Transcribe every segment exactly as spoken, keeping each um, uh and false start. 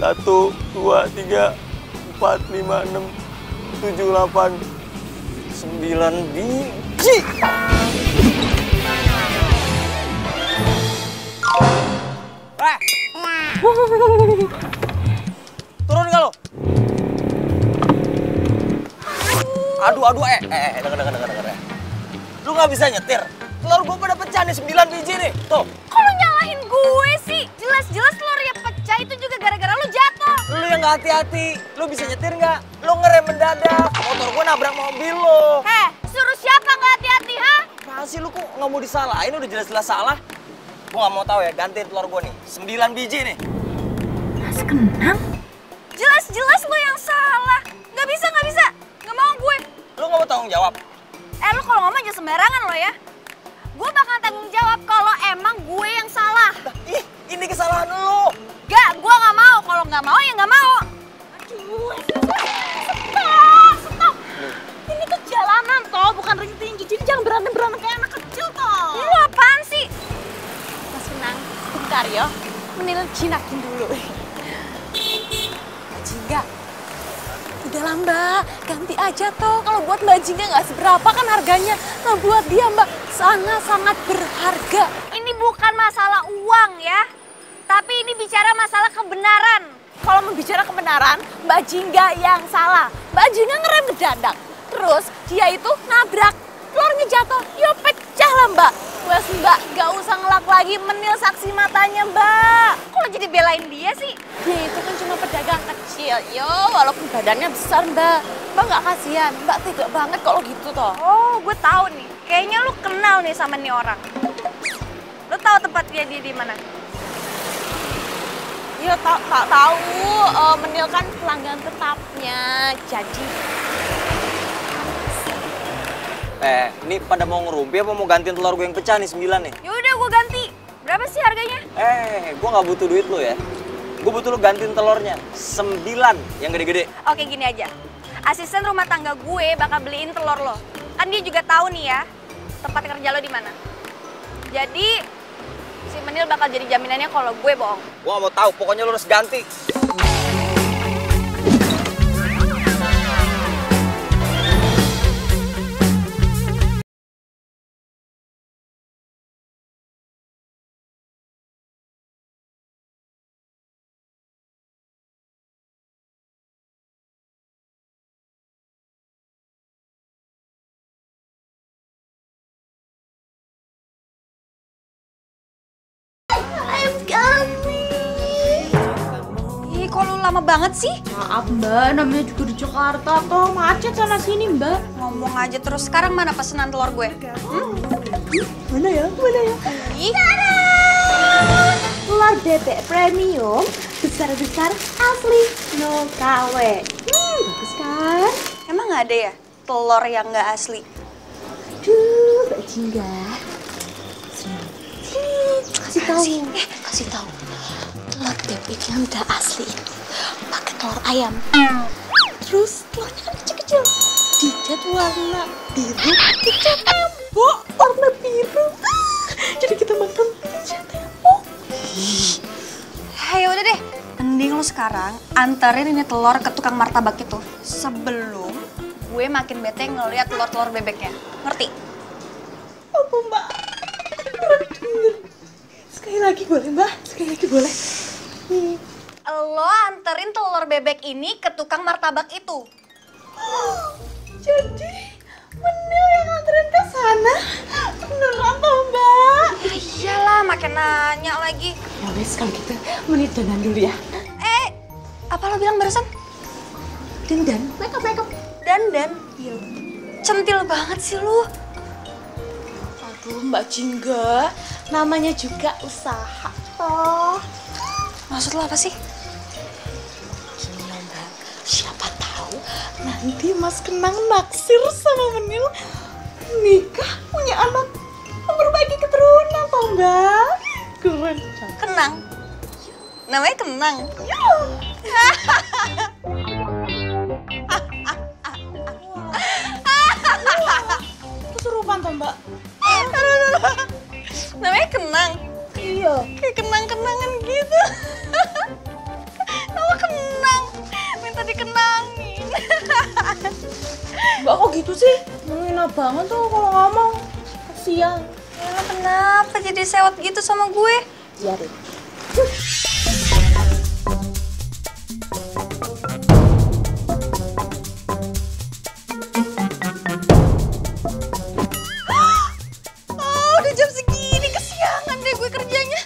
Satu, dua, tiga, empat, lima, enam, tujuh, delapan, sembilan biji. Eh! Turun nggak lo? Aduh, aduh, eh, eh, denger, denger, denger, denger. Lu nggak bisa nyetir? Telur gue pada pecah nih, sembilan biji nih. Tuh. Kok lu nyalahin gue sih? Jelas-jelas telurnya pecah itu juga gara-gara lu jatuh. Lu yang nggak hati-hati. Lu bisa nyetir nggak? Lu ngerem mendadak. Motor gue nabrak mobil lo. Heh, suruh siapa nggak hati-hati, ha? Apaan sih lu kok nggak mau disalahin? Udah jelas-jelas salah. Gue nggak mau tahu ya, gantiin telur gue nih. Sembilan biji nih. Mas Kenang? Jelas-jelas lu yang salah. Nggak bisa, nggak bisa. Nggak mau gue. Lu nggak mau tanggung jawab? Eh, lu kalau ngomong jangan sembarangan lo ya. Gue bakal tanggung jawab kalau emang gue yang salah. Ih, ini kesalahan lu. Gak, gue nggak mau. Kalau nggak mau ya nggak mau. Aduh, stop, stop. Ini tuh jalanan toh, bukan ring tinggi. Jadi jangan berantem-berantem kayak anak kecil toh. Lu apaan sih? Mas Kenang, bentar ya. Menil jinakin dulu. Jingga, udahlah Mbak, ganti aja toh. Kalau buat Mbak Jingga nggak seberapa kan harganya. Nah buat dia Mbak sangat-sangat berharga. Ini bukan masalah uang ya, tapi ini bicara masalah kebenaran. Kalau membicara kebenaran, Mbak Jingga yang salah. Mbak Jingga ngerem mendadak, terus dia itu nabrak, telurnya jatuh, ya pecah lah Mbak. Wes Mbak, gak usah ngelak lagi, Menil saksi matanya Mbak. Kok lo jadi belain dia sih? Dia itu kan cuma pedagang kecil, yo walaupun badannya besar Mbak. Mbak gak kasihan, Mbak tega banget kalau gitu toh. Oh, gue tahu nih, kayaknya lu kenal nih sama nih orang. Lu tahu tempat dia di di mana? Ya tak tak tahu, uh, Menil kan pelanggan tetapnya, jadi. Eh, ini pada mau ngerumpi apa mau gantiin telur gue yang pecah nih, sembilan nih? Yaudah gue ganti. Berapa sih harganya? Eh, gue nggak butuh duit lo ya. Gue butuh lo gantiin telurnya. Sembilan, yang gede-gede. Oke gini aja. Asisten rumah tangga gue bakal beliin telur lo. Kan dia juga tahu nih ya, tempat kerja lo di mana. Jadi, si Menil bakal jadi jaminannya kalau gue bohong. Gue nggak mau tahu, pokoknya lo harus ganti. Ih, kok lu lama banget sih? Maaf Mbak, namanya juga di Jakarta toh, macet sana sini Mbak. Ngomong aja terus, sekarang mana pesanan telur gue? Hmm? Mana ya, mana ya? Ih. Telur bebek premium, besar-besar asli, no K W. Hmm, bagus kan? Emang nggak ada ya telur yang nggak asli? Aduh, Mbak Jingga. Sini, kasih tahu. Eh, kasih tahu. Telur bebek yang udah asli itu pakai telur ayam. Terus telurnya kan kecil-kecil. Dicat warna biru, dicat tembok warna biru. Jadi kita makan dicat tembok. Ayo udah deh, mending lo sekarang anterin ini telur ke tukang martabak itu sebelum gue makin bete ngeliat telur-telur bebeknya. Ngerti? Apa Mbak? Sekali lagi boleh Mbak? Sekali lagi boleh. Hmm. Lo anterin telur bebek ini ke tukang martabak itu. Jadi Menil yang anterin ke sana? Beneran toh Mbak? Ya iyalah, makin nanya lagi. Ya wes kalau gitu Menil dandan dulu ya. Eh, apa lo bilang barusan? Dandan, makeup makeup. Dandan? Iya. Centil banget sih lu. Aduh Mbak Jingga, namanya juga usaha toh. Maksud lo apa sih? Gini loh Mbak, siapa tahu nanti Mas Kenang naksir sama Menil, nikah punya anak, memperbaiki keturunan toh Mbak. Keren. Kenang? Namanya Kenang? Ya. Kesurupan toh Mbak. Namanya Kenang? Iya. Kayak kenang-kenangan gitu. Nama gitu sih? Menghina banget tuh kalau ngomong. Kasian. Ya lo kenapa jadi sewot gitu sama gue? Biarin. Oh, udah jam segini, kesiangan deh gue kerjanya.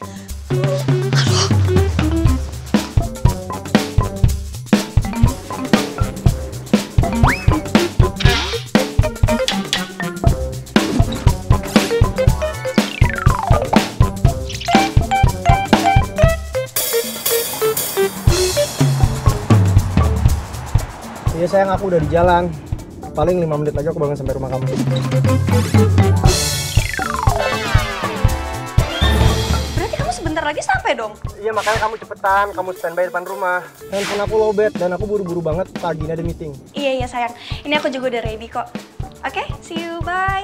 Iya sayang, aku udah di jalan. Paling lima menit lagi aku bangun sampai rumah kamu. Berarti kamu sebentar lagi sampai dong? Iya makanya kamu cepetan, kamu standby depan rumah. Handphone aku lowbat dan aku buru-buru banget, pagi ini ada meeting. Iya, iya sayang. Ini aku juga udah ready kok. Oke, see you, bye.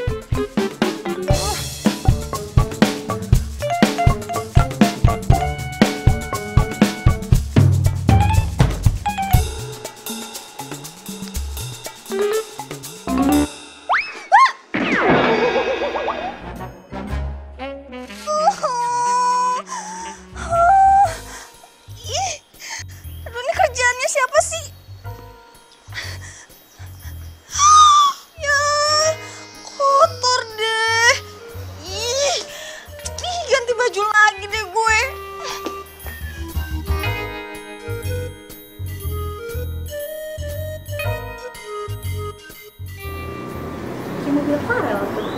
Mobil Farel tuh.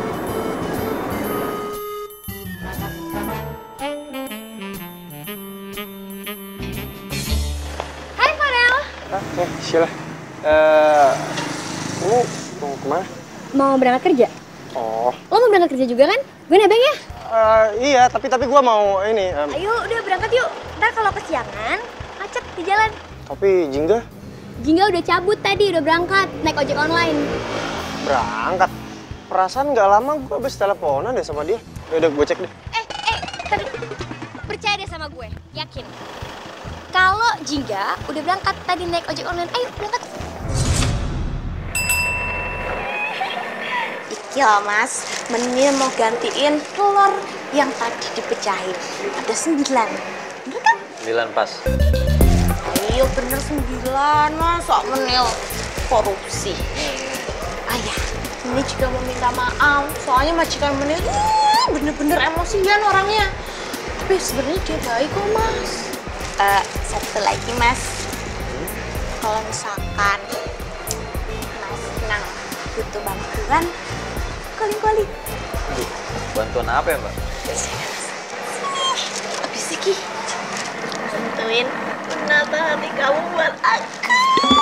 Hai Farel. Ah, eh, Sheila. Eh, kamu mau kemana? Mau berangkat kerja? Oh. Lo mau berangkat kerja juga kan? Gue nebeng ya? Uh, iya, tapi tapi gua mau ini. Um, Ayo udah berangkat yuk. Ntar kalau kesiangan, macet di jalan. Tapi Jingga? Jingga udah cabut tadi, udah berangkat. Naik ojek online. Berangkat? Perasaan nggak lama gue habis teleponan deh sama dia. Udah gue cek deh. Eh, eh, tapi percaya deh sama gue, yakin. Kalau Jingga udah berangkat tadi naik ojek online, ayo berangkat. Iki loh mas, Menil mau gantiin telur yang tadi dipecahin. Ada sembilan. Bener kan? Sembilan pas. Ayo bener sembilan mas, sok Menil korupsi. Ayah, ini juga mau minta maaf. Soalnya majikan Menil uh, bener-bener emosian orangnya. Tapi sebenarnya dia baik kok mas. Uh, satu lagi mas, kalau misalkan mas Nang butuh bantuan, calling-calling. Bantuan apa ya, Mbak? Habis iki bantuin menata hati kamu buat aku.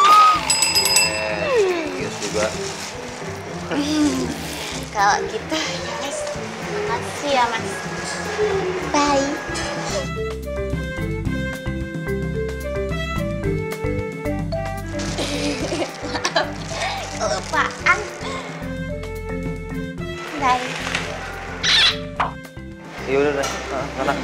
Eh, serius juga. Kalau gitu, ya mas, makasih ya mas. Bye. Maaf, kelupaan. Bye. Ya udah deh, sana.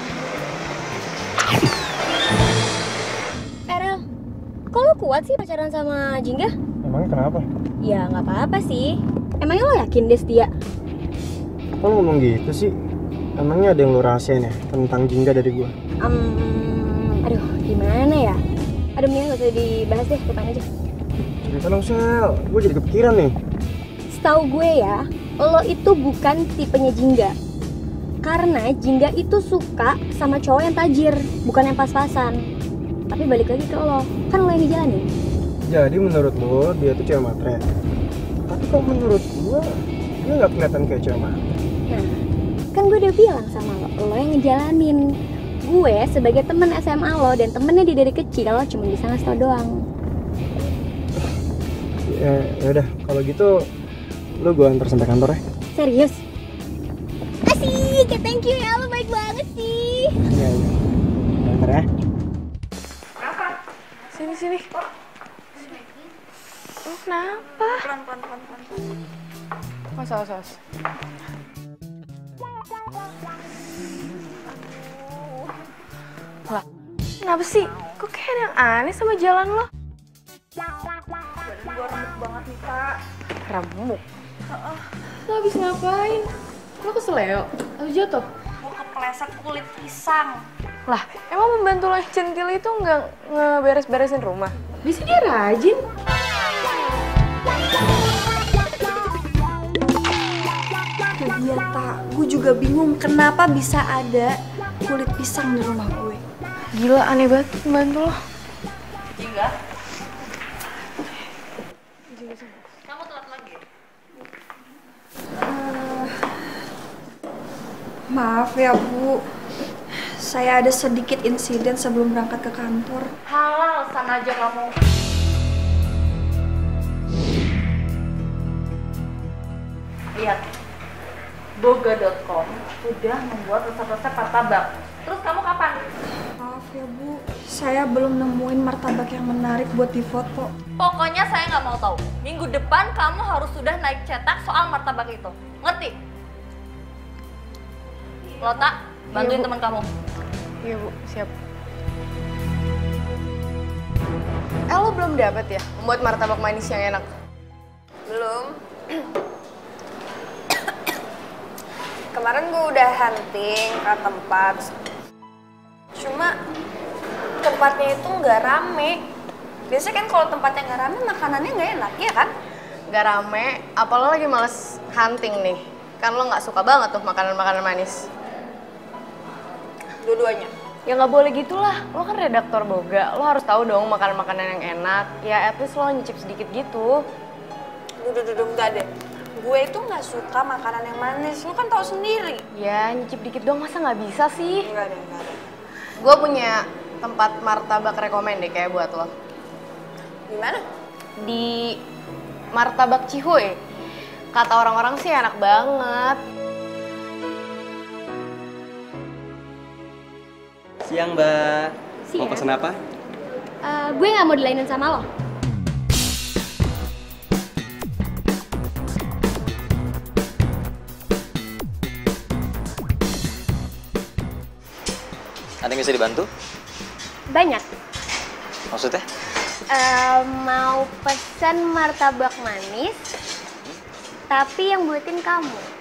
Erel, kok lo kuat sih pacaran sama Jingga? Emangnya kenapa? Ya nggak apa-apa sih. Emangnya lo yakin dia setia? Kok lo ngomong gitu sih? Emangnya ada yang lo rahasiain ya tentang Jingga dari gue? Um, aduh, gimana ya? Aduh, mendingan gak usah dibahas deh, lupain aja. Cerita dong, Sel. Gue jadi kepikiran nih. Setahu gue ya, lo itu bukan tipenya Jingga. Karena Jingga itu suka sama cowok yang tajir, bukan yang pas-pasan. Tapi balik lagi ke lo, kan lo yang dijalanin. Jadi menurut lo dia tuh cewek matre. Tapi kok menurut gue dia nggak kelihatan kayak cewek matre. Nah, kan gue udah bilang sama lo, lo yang ngejalanin. Gue sebagai temen S M A lo dan temennya dia dari kecil, lo cuma bisa ngasih tau doang. Ya, ya udah, kalau gitu lo gue antar sampai kantor ya. Serius? Asik, thank you ya, lo baik banget sih. Iya, iya. Antar ya. Sini sini. Oh, kenapa? Pelan, pelan, pelan, pelan. Mas, mas, mas. Lah, kenapa sih? Kok kayak ada yang aneh sama jalan lo? Badan gue remuk banget nih, Kak. Remuk. Lo habis ngapain? Lo keseleo? Atau jatuh? Mau kepleset kulit pisang. Lah, emang membantu lo yang centil itu nggak ngeberes-beresin rumah? Bisa dia rajin. Iya tak, gue juga bingung kenapa bisa ada kulit pisang di rumah gue. Gila, aneh banget membantu lo. Jingga. Kamu telat lagi. Uh, maaf ya Bu, saya ada sedikit insiden sebelum berangkat ke kantor. Halal, sana aja kamu. Lihat, boga dot com sudah membuat resep-resep martabak. Terus kamu kapan? Maaf ya Bu, saya belum nemuin martabak yang menarik buat difoto. Pokoknya saya nggak mau tahu. Minggu depan kamu harus sudah naik cetak soal martabak itu. Ngerti? Lota, bantuin Iya, Bu. teman kamu. Iya Bu, siap. Eh lo belum dapet ya membuat martabak manis yang enak? Belum. Kemarin gue udah hunting ke tempat. Cuma tempatnya itu nggak rame. Biasanya kan kalau tempatnya nggak rame makanannya nggak enak, ya kan? Gak rame, apa lo lagi males hunting nih? Kan lo nggak suka banget tuh makanan-makanan manis. Dua-duanya. Ya nggak boleh gitulah, lo kan redaktor boga, lo harus tahu dong makanan-makanan yang enak. Ya at least lo nyicip sedikit gitu. Duh-duh-duh, enggak deh. Gue itu nggak suka makanan yang manis, lu kan tahu sendiri. Ya nyicip dikit dong, masa nggak bisa sih? Enggak deh, enggak deh. Gue punya tempat martabak rekomen deh kayak buat lo. Di mana? Di Martabak Cihuy. Kata orang-orang sih enak banget. Siang, Mbak. Siang. Mau pesen apa? Eh, gue nggak mau dilainin sama lo. Ada yang bisa dibantu? Banyak. Maksudnya? Eh, mau pesen martabak manis, tapi yang buatin kamu.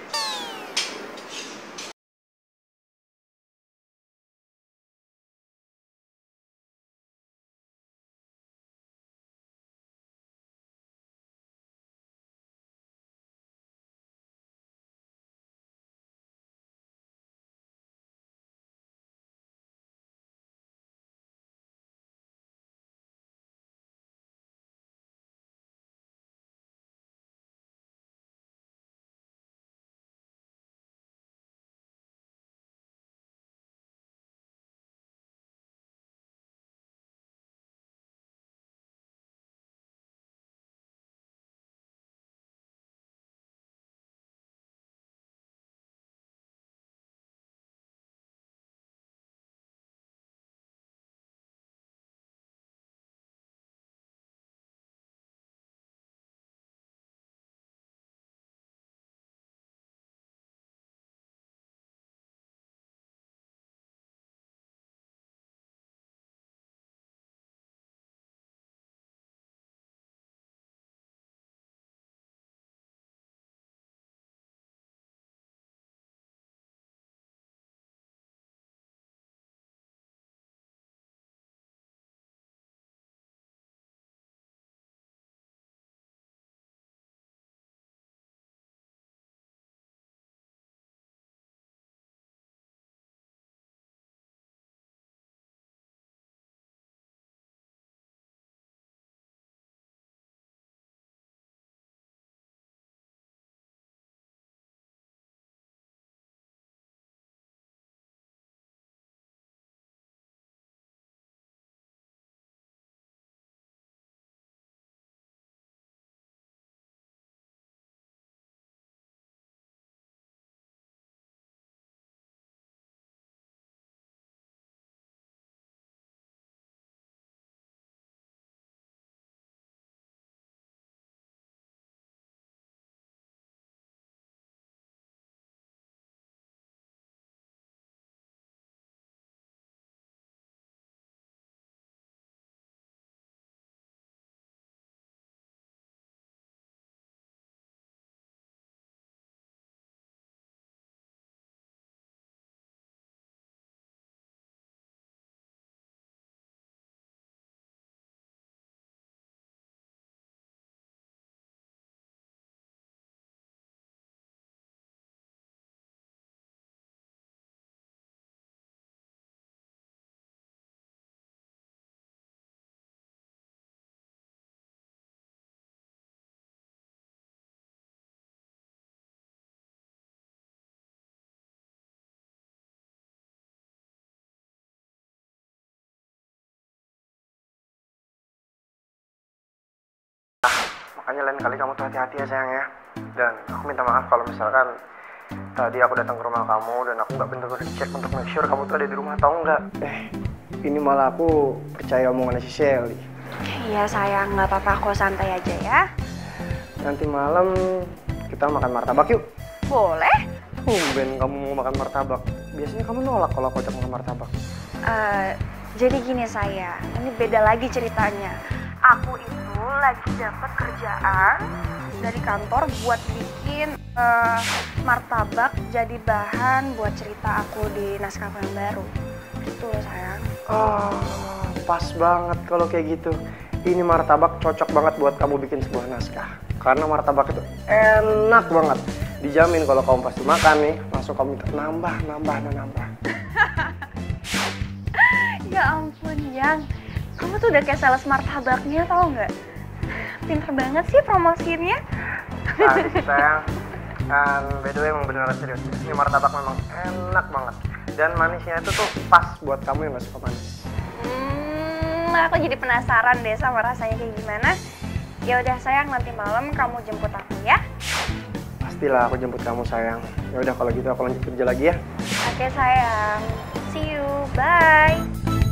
Makanya lain kali kamu tuh hati-hati ya sayang ya. Dan aku minta maaf kalau misalkan tadi aku datang ke rumah kamu dan aku nggak bener-bener cek untuk make sure kamu tuh ada di rumah atau enggak. Eh, ini malah aku percaya omongannya si Shelly. Iya sayang, nggak apa-apa kok, santai aja ya. Nanti malam kita makan martabak yuk. Boleh? Tumben kamu mau makan martabak. Biasanya kamu nolak kalau aku ajak makan martabak. Uh, jadi gini sayang, ini beda lagi ceritanya. Aku itu lagi dapat kerjaan dari kantor buat bikin uh, martabak jadi bahan buat cerita aku di naskah yang baru. Gitu loh sayang. Oh, pas banget kalau kayak gitu. Ini martabak cocok banget buat kamu bikin sebuah naskah. Karena martabak itu enak banget. Dijamin kalau kamu pasti makan nih, langsung kamu minta nambah, nambah, dan nambah. Ya ampun, Yang. Kamu tuh udah kayak sales martabaknya, tau nggak? Pinter banget sih promosiinnya. Nah, sayang. Dan by the way emang beneran serius. Ini martabak memang enak banget. Dan manisnya itu tuh pas buat kamu yang gak suka manis. Hmm, aku jadi penasaran deh sama rasanya kayak gimana. Ya udah sayang, nanti malam kamu jemput aku ya. Pastilah aku jemput kamu sayang. Ya udah kalau gitu aku lanjut kerja lagi ya. Oke sayang. See you. Bye.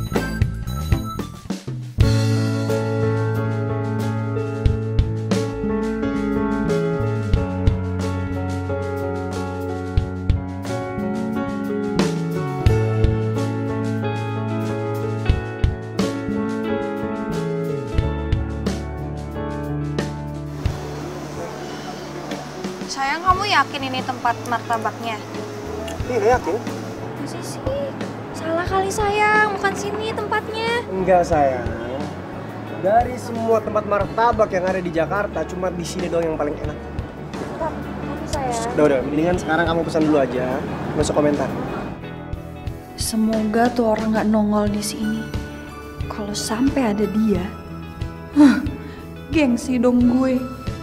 Sayang, kamu yakin ini tempat martabaknya? Iya yakin. Masih sih? Salah kali sayang, bukan sini tempatnya. Enggak sayang. Dari semua tempat martabak yang ada di Jakarta, cuma di sini doang yang paling enak. Tapi sayang. Udah udah, mendingan sekarang kamu pesan dulu aja, nggak usah komentar. Semoga tuh orang nggak nongol di sini. Kalau sampai ada dia, huh, gengsi dong gue.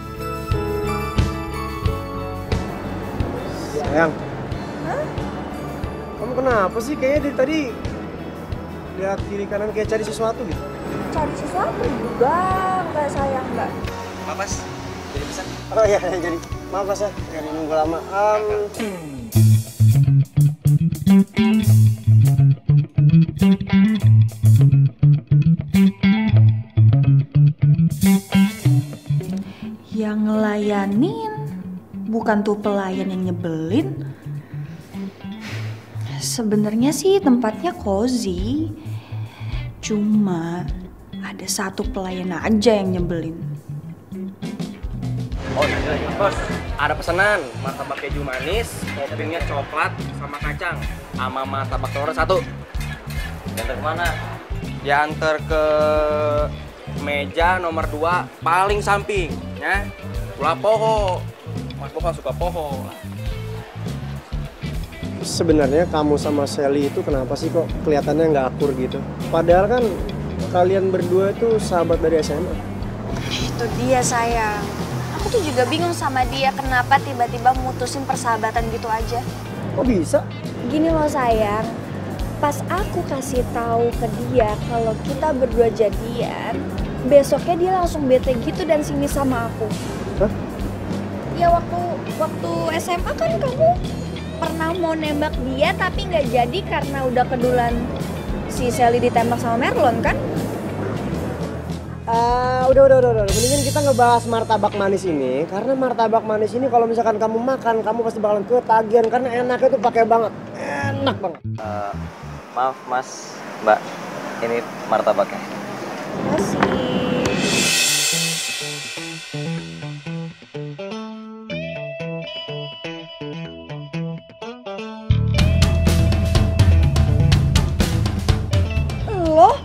Sayang. Hah? Kamu kenapa sih? Kayaknya dari tadi lihat kiri kanan kayak cari sesuatu gitu. Cari sesuatu juga, nggak sayang nggak? Maaf Mas, jadi pesan. Oh iya, jadi maaf Mas ya, jadi nunggu lama. Um... Yang ngelayanin bukan tuh pelayan yang nyebelin. Sebenarnya sih tempatnya cozy. Cuma ada satu pelayan aja yang nyebelin. Oh iya, iya. Bos, ada pesanan martabak keju manis, toppingnya coklat sama kacang, sama martabak telur satu. Diantar kemana? Diantar ke meja nomor dua paling samping, ya. Ulah poho. Mas Boka suka poho. Sebenarnya kamu sama Shelly itu kenapa sih kok kelihatannya nggak akur gitu? Padahal kan kalian berdua itu sahabat dari S M A. Itu dia sayang. Aku tuh juga bingung sama dia kenapa tiba-tiba mutusin persahabatan gitu aja. Kok bisa? Gini loh sayang, pas aku kasih tahu ke dia kalau kita berdua jadian, besoknya dia langsung bete gitu dan sinis sama aku. Hah? Ya waktu waktu S M A kan kamu pernah mau nembak dia tapi nggak jadi karena udah kedulan si Shelly ditembak sama Merlon kan? Uh, udah, udah, udah, udah. Mendingan kita ngebahas martabak manis ini. Karena martabak manis ini kalau misalkan kamu makan, kamu pasti bakalan ketagihan. Karena enaknya tuh pakai banget. Enak banget. Uh, maaf mas, mbak. Ini martabaknya. Masih. Loh?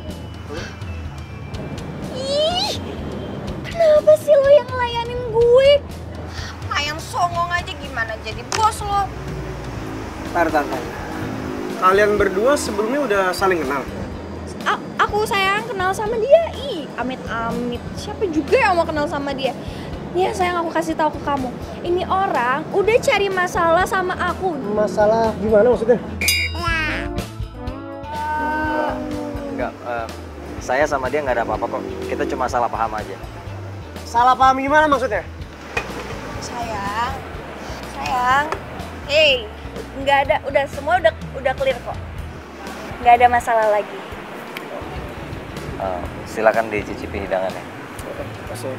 Kenapa sih lo yang ngelayanin gue? Ayam songong aja gimana jadi bos lo? Tar, tar, tar. Kalian berdua sebelumnya udah saling kenal? A- aku sayang kenal sama dia. Ih, amit-amit. Siapa juga yang mau kenal sama dia? Nih sayang, aku kasih tahu ke kamu. Ini orang udah cari masalah sama aku. Masalah gimana maksudnya? Enggak, uh, saya sama dia nggak ada apa-apa kok. Kita cuma salah paham aja. Salah paham gimana maksudnya? Sayang, sayang. Hey, nggak ada, udah semua udah udah clear kok. Nggak ada masalah lagi. Uh, silakan dicicipi hidangannya. Kasih.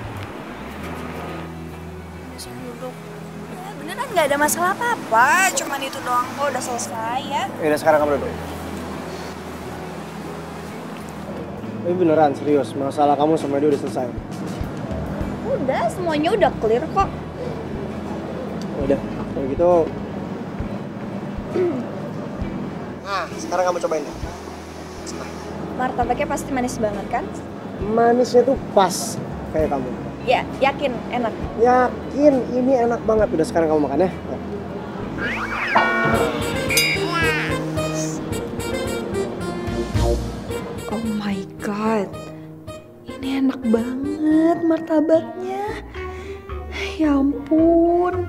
Langsung duduk. Ya, beneran nggak ada masalah apa-apa. Cuman itu doang kok, udah selesai ya. Yaudah sekarang kamu duduk. Ini beneran serius, masalah kamu sama dia udah selesai. Udah, semuanya udah clear kok. Udah, kalau gitu. Nah, sekarang kamu cobain deh. Martabaknya pasti manis banget kan? Manisnya tuh pas kayak kamu. Ya, yakin enak. Yakin ini enak banget. Udah sekarang kamu makan ya. Oh my god, ini enak banget martabaknya. Ya ampun.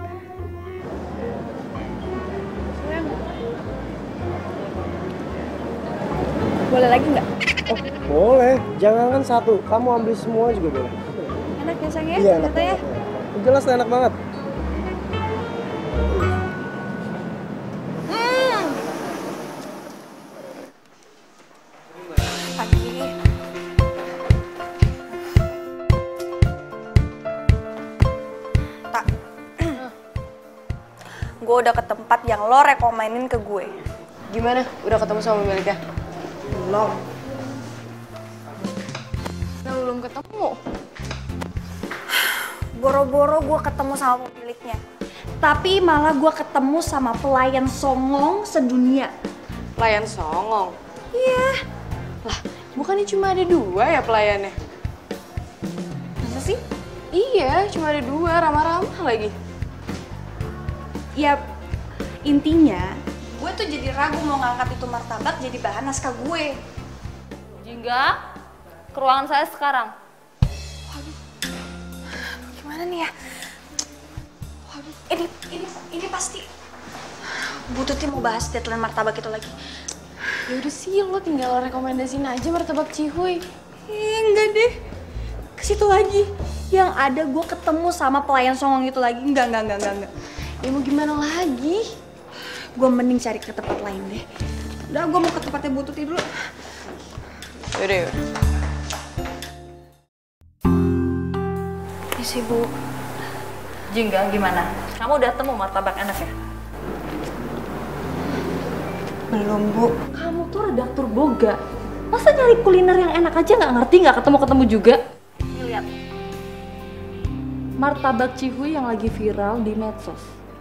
Boleh lagi nggak? Oh, boleh. Jangan kan satu. Kamu ambil semua juga boleh. Enak ya sayang ya? Iya, enak ternyata ya? banget. Jelas enak banget. Hmm. Pagi. Tak. Gue udah ke tempat yang lo rekomenin ke gue. Gimana? Udah ketemu sama pemiliknya? Belum. Nah, belum ketemu. Boro-boro gue ketemu sama pemiliknya. Tapi malah gue ketemu sama pelayan songong sedunia. Pelayan songong? Iya. Lah, bukannya cuma ada dua ya pelayannya? Masa sih? Iya, cuma ada dua, ramah-ramah lagi. Ya, intinya gue tuh jadi ragu mau ngangkat itu martabak jadi bahan naskah gue. Jingga, ke ruangan saya sekarang. Waduh, gimana nih ya? Waduh, ini ini ini pasti Bututnya mau bahas deadline martabak itu lagi. Ya udah sih, lo tinggal rekomendasiin aja martabak Cihuy. Eh, enggak deh, ke situ lagi. Yang ada gue ketemu sama pelayan songong itu lagi. Enggak, enggak, enggak, enggak, enggak. Ya mau gimana lagi? Gue mending cari ke tempat lain deh. Udah, gue mau ke tempatnya Bututnya dulu. Yaudah, yaudah. Isi, Bu. Jingga, gimana? Kamu udah temu martabak enak ya? Belum, Bu. Kamu tuh redaktur boga. Masa nyari kuliner yang enak aja nggak ngerti, nggak ketemu-ketemu juga? Nih, lihat. Martabak Cihuy yang lagi viral di medsos.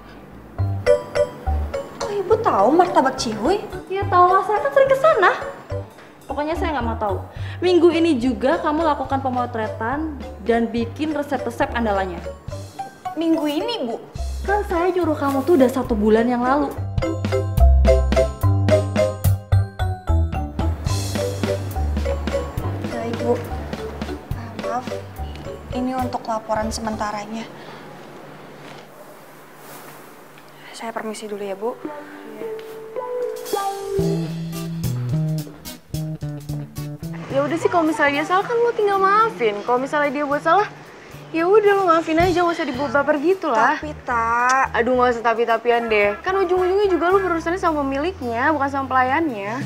Kok Ibu tahu martabak Cihuy? Ya tahu lah, saya kan sering kesana. Pokoknya saya nggak mau tahu. Minggu ini juga kamu lakukan pemotretan dan bikin resep-resep andalannya. Minggu ini, Bu. Kan saya nyuruh kamu tuh udah satu bulan yang lalu. Baik, Bu. Ah, maaf, ini untuk laporan sementaranya. Saya permisi dulu ya, Bu. Ya udah sih, kalau misalnya dia salah kan lo tinggal maafin. Kalau misalnya dia buat salah, ya udah lo maafin aja, gak usah dibawa baper gitu lah. Tapi tak. Aduh, gak usah tapi-tapian deh. Kan ujung-ujungnya juga lo berurusannya sama pemiliknya, bukan sama pelayannya.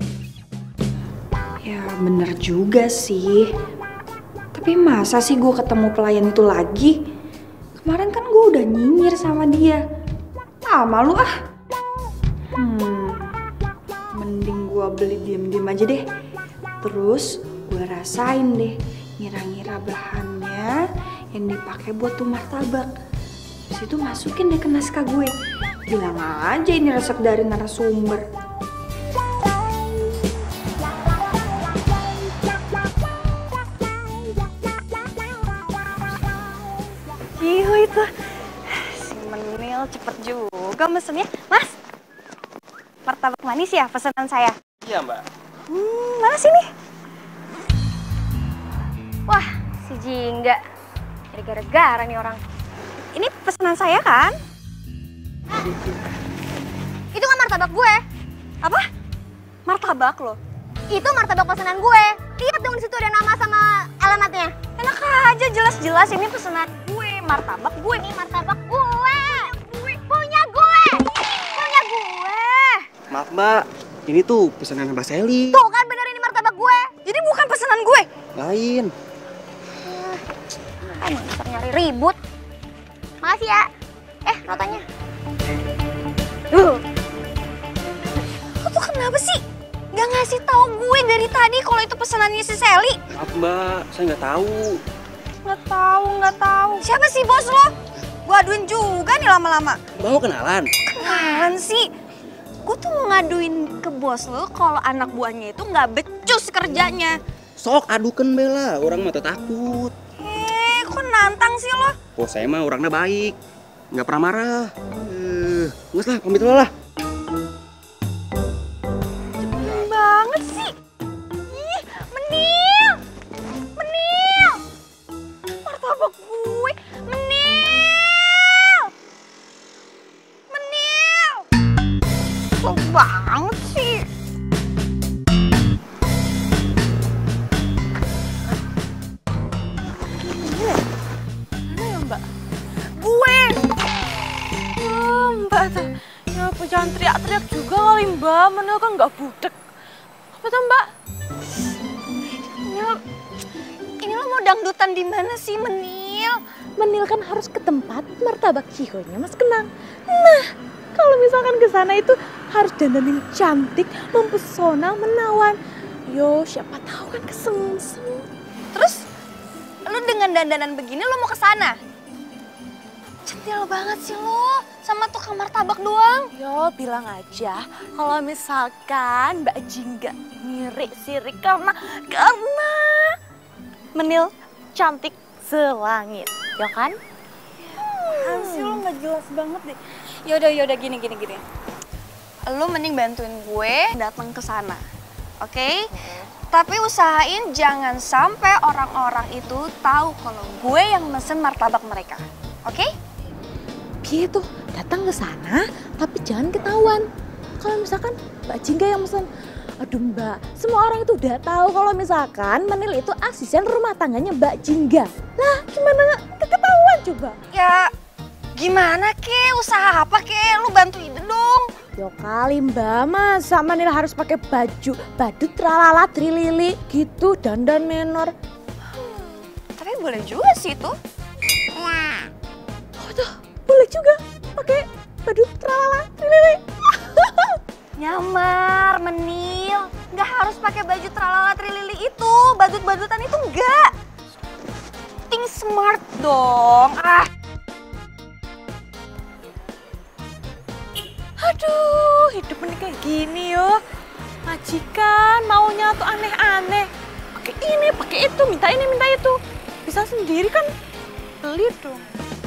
Ya bener juga sih. Tapi masa sih gue ketemu pelayan itu lagi? Kemarin kan gue udah nyinyir sama dia. Ah, malu ah. Hmm, mending gue beli diem-diem aja deh. Terus gue rasain deh, ngira-ngira bahannya yang dipakai buat tuh martabak. Terus itu masukin deh ke naskah gue. Bilang aja ini resep dari narasumber. Cihuy tuh, si Menil cepet juga mesennya. Mas, martabak manis ya pesanan saya? Iya, Mbak. Hmm, mana sini? Wah, si Jingga. Jadi gara-gara nih orang. Ini pesanan saya kan? Itu kan martabak gue. Apa? Martabak lo? Itu martabak pesanan gue. Lihat dong di situ ada nama sama alamatnya. Enak aja, jelas-jelas ini pesanan gue, martabak gue nih, martabak gue. Punya gue. Punya gue. Maaf mbak, ini tuh pesanan Mbak Sally. Tuh kan bener ini martabak gue. Jadi bukan pesanan gue. Lain. Emang dasar nyari ribut. Makasih ya. Eh, notanya. Uh. Lo tuh kenapa sih? Gak ngasih tahu gue dari tadi kalau itu pesanannya si Sally. Maaf mbak, saya nggak tahu. Nggak tahu, nggak tahu. Siapa sih bos lo? Gue aduin juga nih lama-lama. Mbak mau kenalan? Kenalan sih. Gue tuh mau ngaduin ke bos lo kalau anak buahnya itu nggak becus kerjanya. Sok adukan Bella, orang mah takut. Eh, kok nantang sih lo? Oh saya mah orangnya baik, nggak pernah marah. Eh, nggak lah, pamit dulu lah. Cepet banget sih. Ih, Menil. Menil. Martabak gue. Menil. Menil. Kesel banget sih. Mana ya mbak? Gue. Oh, mbak tuh. Ya apa jangan teriak-teriak juga kali mbak. Mana kan nggak budek. Apa tuh mbak? Ini lo, ini lo mau dangdutan di mana sih, Menil? Menil kan harus ke tempat martabak Cihonya Mas Kenang. Nah, kalau misalkan ke sana itu harus dandanin cantik, mempesona, menawan. Yo, siapa tahu kan kesengsem. Terus, lo dengan dandanan begini lo mau ke sana? Centil banget sih lo, sama tukang martabak doang. Yo bilang aja kalau misalkan Mbak Jingga ngirik sirik karena karena Menil cantik selangit, ya kan? Apaan sih lo nggak jelas banget deh. Yaudah yaudah gini gini gini. Lo mending bantuin gue datang ke sana, oke? Okay? Tapi usahain jangan sampai orang-orang itu tahu kalau gue yang mesen martabak mereka, oke? Okay? Gitu, datang ke sana tapi jangan ketahuan. Kalau misalkan Mbak Jingga yang mesen, aduh Mbak, semua orang itu udah tahu kalau misalkan Menil itu asisten rumah tangganya Mbak Jingga. Lah, gimana nggak ketahuan coba? Ya, gimana ke? Usaha apa ke? Lu bantuin dong. Yo kali Mbak, masa Menil harus pakai baju badut tralala trilili gitu, dandan menor. Hmm, tapi boleh juga sih itu. Oh tuh, boleh juga pakai badut tralala trilili. Nyamar, Menil. Nggak harus pakai baju tralala trilili itu. Badut-badutan itu enggak. Think smart dong. Ah. Aduh, hidup ini kayak gini yo. Majikan maunya tuh aneh-aneh. Pakai ini, pakai itu, minta ini, minta itu. Bisa sendiri kan beli dong.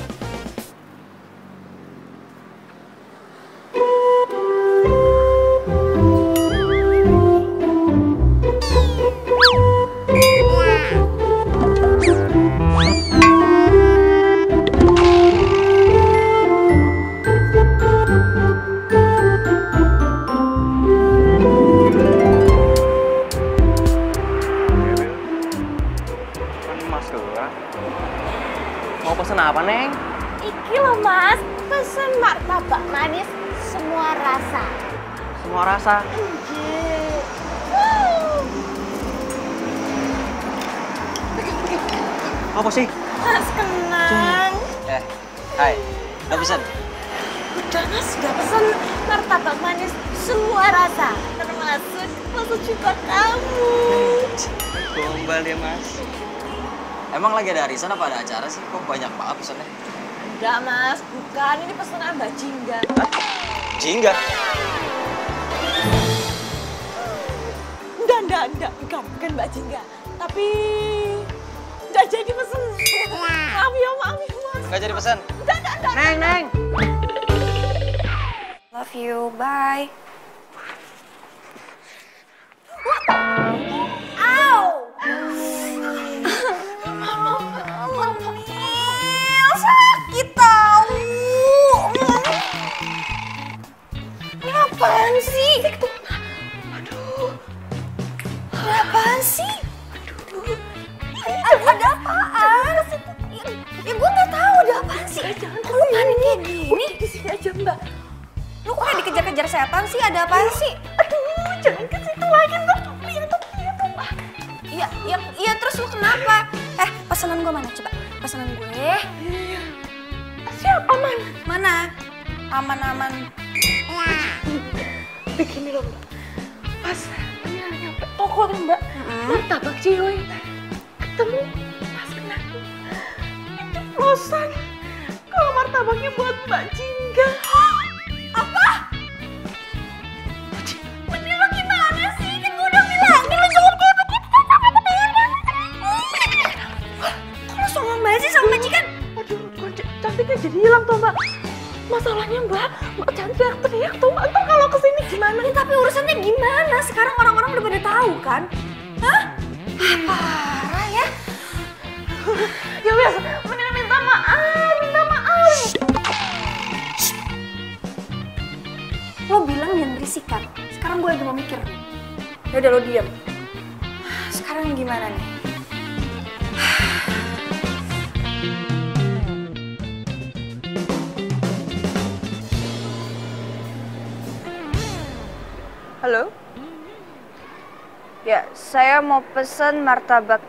Mau pesen apa, Neng? Iki loh mas, pesen martabak manis semua rasa. Semua rasa. Apa sih? Mas Kenang. Eh, hai, udah pesan? Udah mas, udah pesen martabak manis semua rasa. Termasuk masuk juga kamu. Gombal ya, Mas. Emang lagi ada arisan apa ada acara sih? Kok banyak banget pesannya? Enggak mas, bukan. Ini pesanan Mbak Jingga. Hah? Jingga? Enggak, enggak, enggak. Bukan, bukan Mbak Jingga. Tapi enggak jadi pesen. Maaf ya, maaf ya mas. Nggak jadi pesan? Enggak, enggak, enggak. Neng, Neng. Love you, bye. Menil, sakit tahu. Ini apaan sih? Aduh. kejar setan sih? Ada apa sih? Aduh, jangan ke situ lagi, ntar lihat tuh, lihat tuh. Iya, iya, iya, terus lu kenapa? Eh, pesanan gue mana coba? Pesanan gue. Siapa, Man? Mana? Aman-aman. Begini loh, Mbak. Pas Menil nyampe toko tuh, Mbak. Martabak Ciyoy. Ketemu Mas Kenang. Itu pelosan. Kalau martabaknya buat Mbak Jingga. Apa? Menil lo gimana sih? Kan gue udah bilangin lo jangan kayak begitu sama Menil. Kok lo songong banget sih sama majikan? Aduh, kok cantiknya jadi hilang tuh, Mbak. Masalahnya, Mbak, Mbak jangan teriak-teriak tuh. Ntar kalau kesini gimana? Ya, tapi urusannya gimana? Sekarang orang-orang udah pada tahu kan? Hah? Parah ya? Ya wes, Menil minta maaf, minta maaf. Lo bilang jangan berisik kan? Sekarang gue lagi mau mikir. Ya udah lo diam. Sekarang gimana nih? Halo? Ya, saya mau pesen martabak.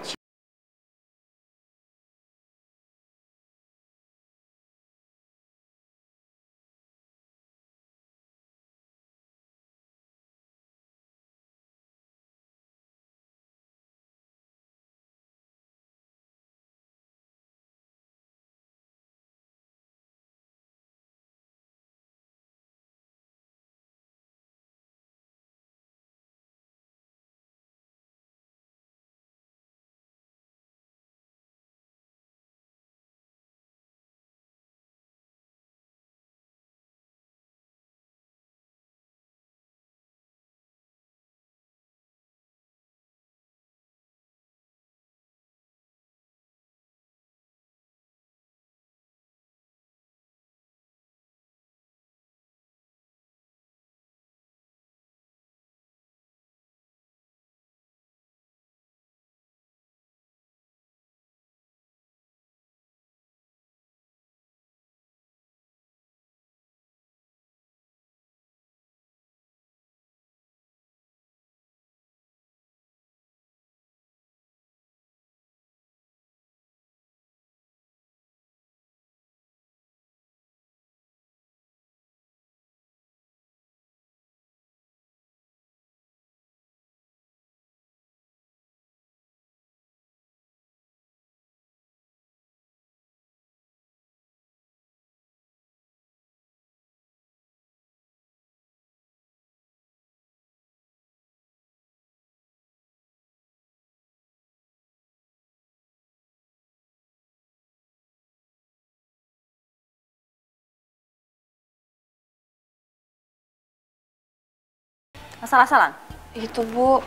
Asal-asalan? Itu Bu,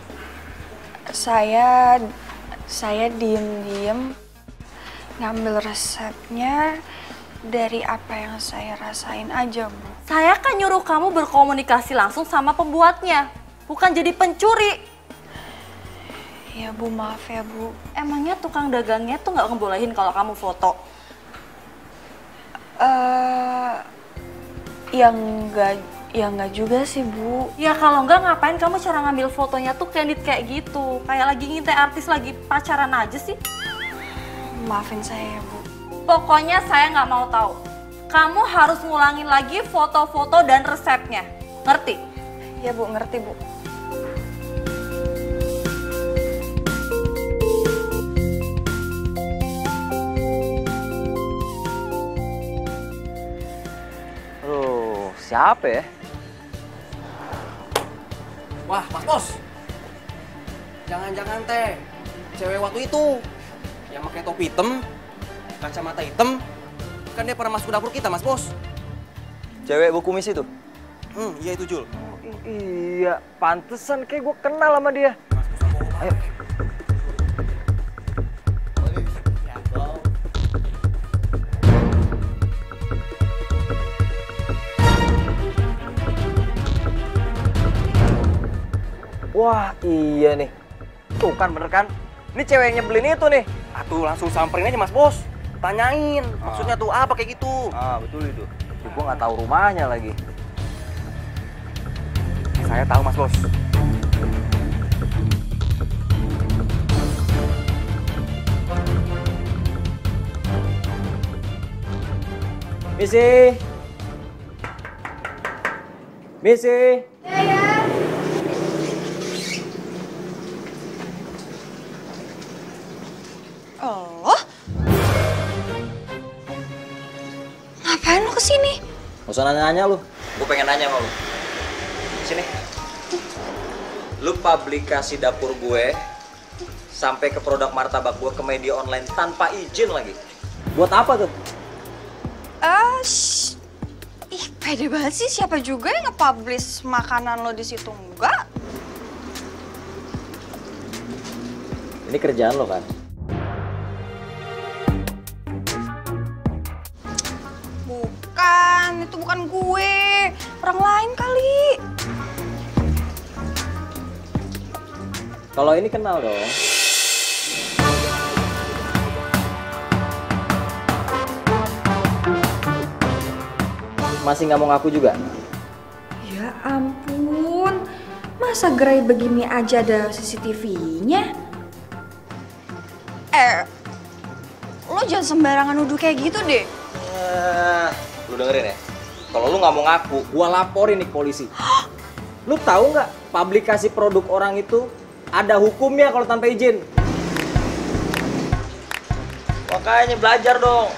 saya saya diem-diem ngambil resepnya dari apa yang saya rasain aja, Bu. Saya kan nyuruh kamu berkomunikasi langsung sama pembuatnya, bukan jadi pencuri. Ya Bu, maaf ya Bu. Emangnya tukang dagangnya tuh nggak ngebolehin kalau kamu foto? Eh, uh, yang enggak Ya nggak juga sih, Bu. Ya kalau nggak ngapain kamu cara ngambil fotonya tuh candid kayak gitu? Kayak lagi ngintai artis lagi pacaran aja sih. Maafin saya ya, Bu. Pokoknya saya nggak mau tahu. Kamu harus ngulangin lagi foto-foto dan resepnya. Ngerti? Ya Bu, ngerti Bu. Aduh, siapa ya? Wah, Mas Bos. Jangan-jangan teh cewek waktu itu yang pakai topi hitam, kacamata hitam, kan dia pernah masuk ke dapur kita, Mas Bos. Cewek buku kumis itu? Hmm, iya itu Jul. Oh, iya, pantesan kayak gue kenal sama dia. Ayo. Wah, iya nih. Tuh kan bener kan? Ini cewek yang nyebelin itu nih. Atuh langsung samperin aja Mas Bos. Tanyain, maksudnya tuh apa kayak gitu. Ah, betul itu. Tapi gue nggak tahu rumahnya lagi. Saya tahu Mas Bos. Misi. Misi. Ya, ya. Oh? Ngapain lo kesini? Gak usah nanya-nanya lu. Gue pengen nanya sama lu. Sini. Lu publikasi dapur gue sampai ke produk martabak gue ke media online tanpa izin lagi. Buat apa tuh? Eh, ih pede banget sih. Siapa juga yang nge-publish makanan lo di situ? Enggak. Ini kerjaan lo kan? Bukan, itu bukan gue. Orang lain kali. Kalau ini kenal dong. Masih nggak mau ngaku juga? Ya ampun, masa gerai begini aja ada C C T V-nya? Eh, lo jangan sembarangan nuduh kayak gitu deh. Eh, lu dengerin ya? Kalau lu nggak mau ngaku, gua laporin nih ke polisi. Lu tahu nggak publikasi produk orang itu ada hukumnya kalau tanpa izin? Makanya belajar dong.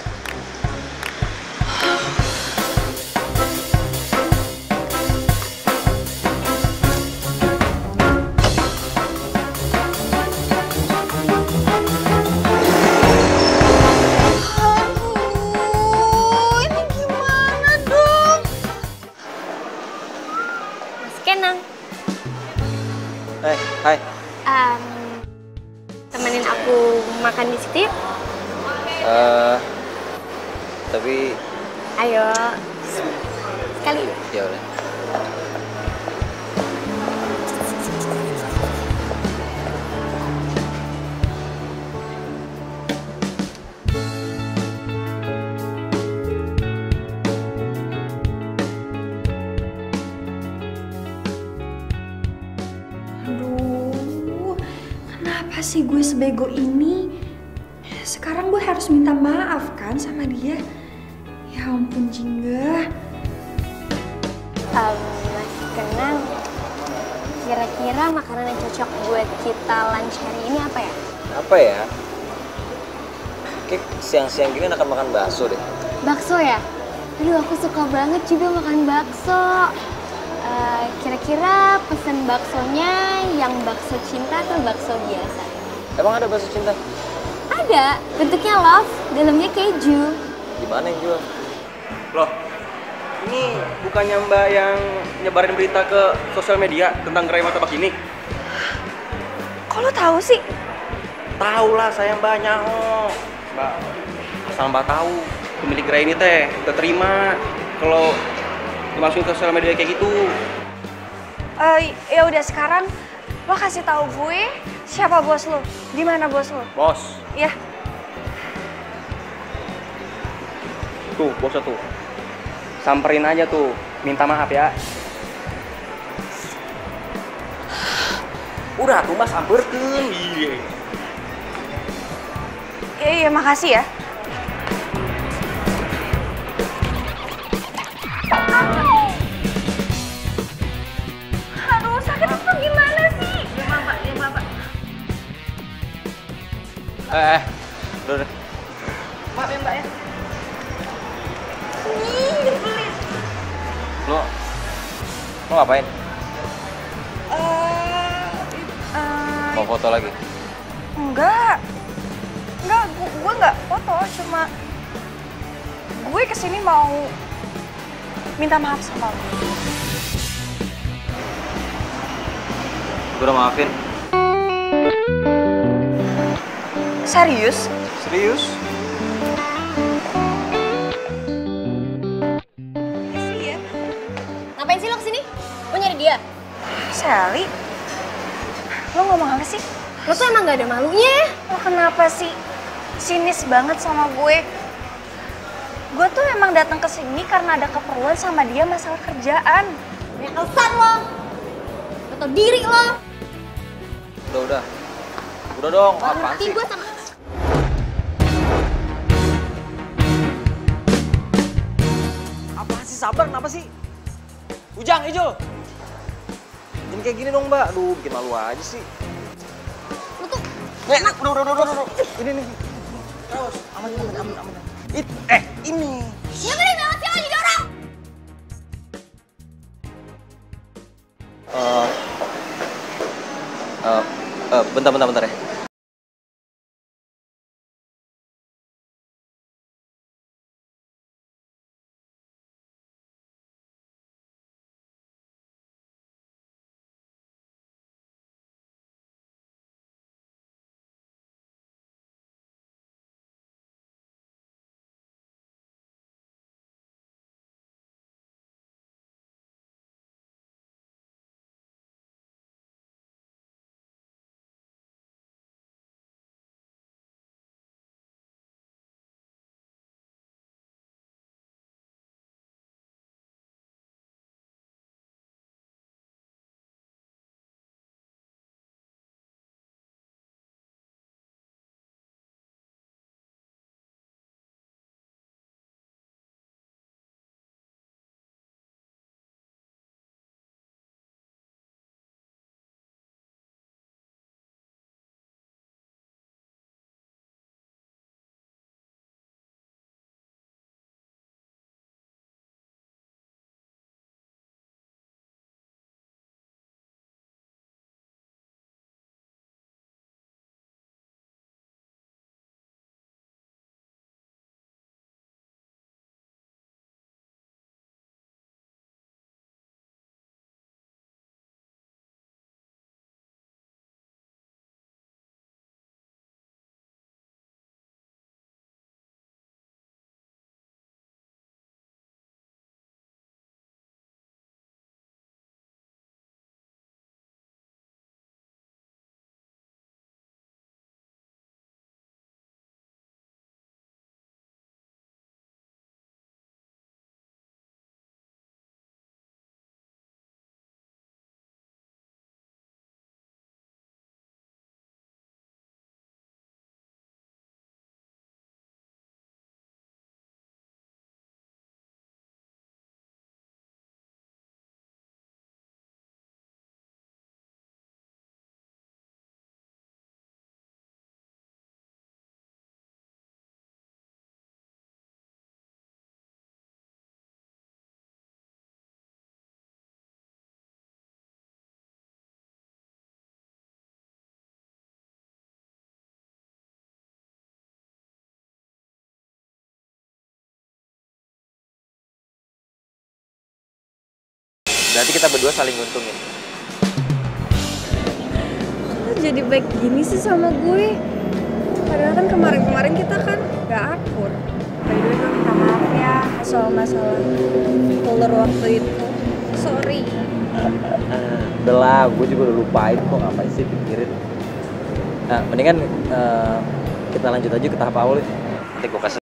Aduh, ini gimana dong? Mas Kenang, Eh, hai. um, temenin aku makan di situ yuk. Eh, tapi Ayo, sekali. ya udah. Aduh, kenapa sih gue sebego ini? Sekarang gue harus minta maaf kan sama dia. Ya ampun Jingga. Um, Mas Kenang, kira-kira makanan yang cocok buat kita lunch hari ini apa ya? Apa ya? Kayak siang-siang gini akan makan bakso deh. Bakso ya? Aduh, aku suka banget juga makan bakso. Uh, kira-kira pesen baksonya yang bakso cinta atau bakso biasa? Emang ada bakso cinta? Ada, bentuknya love, dalamnya keju. Gimana yang jual? Loh, ini bukannya Mbak yang nyebarin berita ke sosial media tentang gerai martabak ini? Kok lo tahu sih? Tahu lah, saya Mbaknya. Oh, Mbak, asal Mbak tahu pemilik gerai ini teh udah terima kalau dimasukin ke sosial media kayak gitu. Eh, ya udah sekarang lo kasih tahu gue siapa bos lo, di mana bos lo? Bos, Ya. tuh bosnya tuh. Samperin aja tuh, minta maaf ya. Udah tuh Mas, samperkeun. Iya. Iya, iya makasih ya. Aduh, sakit itu gimana sih? Ya Mbak, ya Mbak. Eh, eh. Udah, udah. Maaf ya Mbak ya. Ih, nyebelin. Lo, lo ngapain? Eh, eh, Mau foto lagi? enggak. Enggak, gua, gua enggak foto, cuma gue kesini mau minta maaf sama lo. Gue udah maafin. Serius? Serius? Iya. Ngapain sih lo kesini? Mau nyari dia? Sally, lo ngomong apa sih? Lo tuh emang gak ada malunya. Lo kenapa sih sinis banget sama gue? Gue tuh emang datang ke sini karena ada keperluan sama dia masalah kerjaan. Banyak alasan lo. Gak tau diri lo. Udah, udah. Udah dong, Gak apaan ngerti sih? gue sama... Apaan sih, sabar, kenapa sih? Ujang, Ijo. Jangan kayak gini dong, Mbak. Aduh, bikin malu aja sih. Lo tuh... Eh, udah, udah, udah, udah, udah. Ini nih. Terus, aman, aman, aman, aman. It, eh, ini. Ya gede banget sih lo jadi orang. Eh, eh, eh, bentar, bentar, bentar ya. Berarti kita berdua saling nguntungin. Lo jadi baik gini sih sama gue. Padahal kan kemarin-kemarin kita kan gak akur. By the way, gue minta maaf ya soal masalah ular waktu itu. Sorry. Uh, udah lah, gue juga udah lupain kok, ngapain sih pikirin. Nah, mendingan uh, kita lanjut aja ke tahap awal ya. Nanti gue kasih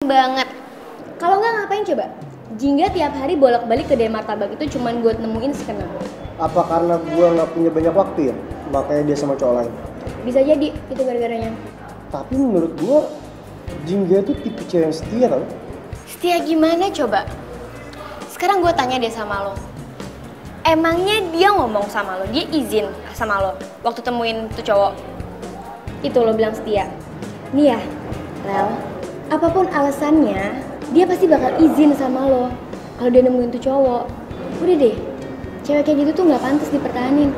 banget. Kalau nggak ngapain coba? Jingga tiap hari bolak-balik ke kedai martabak itu cuman buat nemuin si Kenang. Apa karena gue nggak punya banyak waktu ya? Makanya dia sama cowok lain. Bisa jadi itu gara-garanya. Tapi menurut gue, Jingga tuh tipe cewek yang setia tau. Setia gimana coba? Sekarang gue tanya deh sama lo. Emangnya dia ngomong sama lo, dia izin sama lo waktu temuin tuh cowok? Itu lo bilang setia. Nih ya, Rel, apapun alasannya, dia pasti bakal izin sama lo kalau dia nemuin tuh cowok. Udah deh, cewek kayak gitu tuh nggak pantas dipertahanin.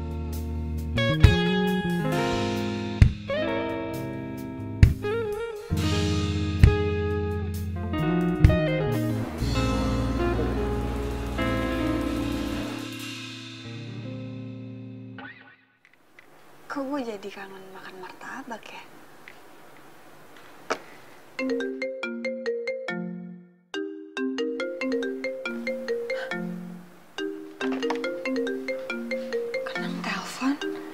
Kok gue jadi kangen makan martabak ya? Kenang telepon.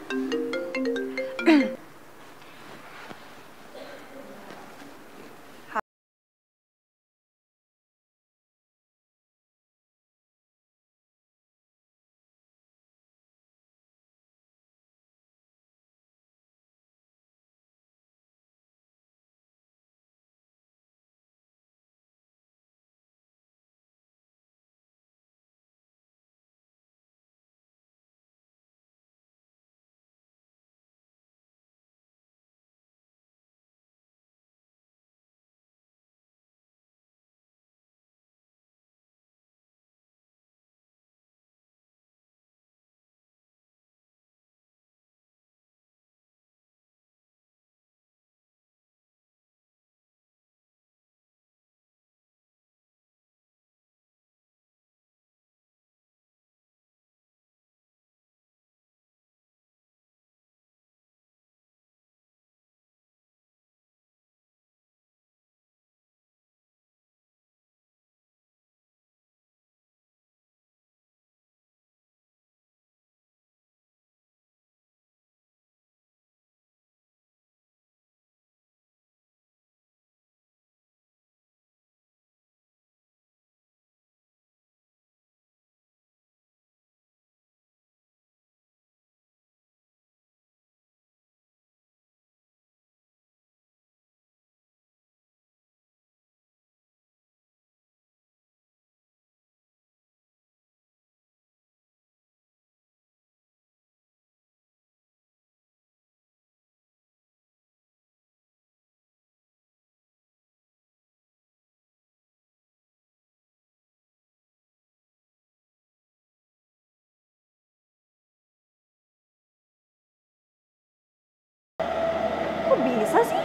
Kok bisa sih?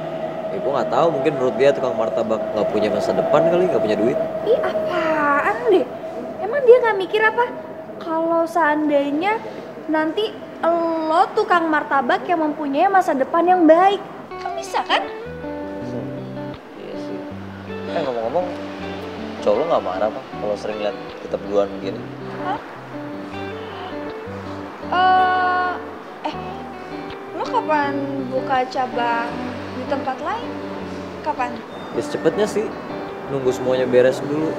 Ya gue nggak tahu, mungkin menurut dia tukang martabak nggak punya masa depan kali, nggak punya duit. Ih, apaan deh? Emang dia nggak mikir apa? Kalau seandainya nanti lo tukang martabak yang mempunyai masa depan yang baik, kan bisa kan? Iya sih. Eh ngomong-ngomong, cowok lo nggak marah apa kalau sering lihat kita berduaan begini? Hah? Uh, eh, lo kapan buka cabang di tempat lain? Kapan? Ya secepatnya sih, nunggu semuanya beres dulu.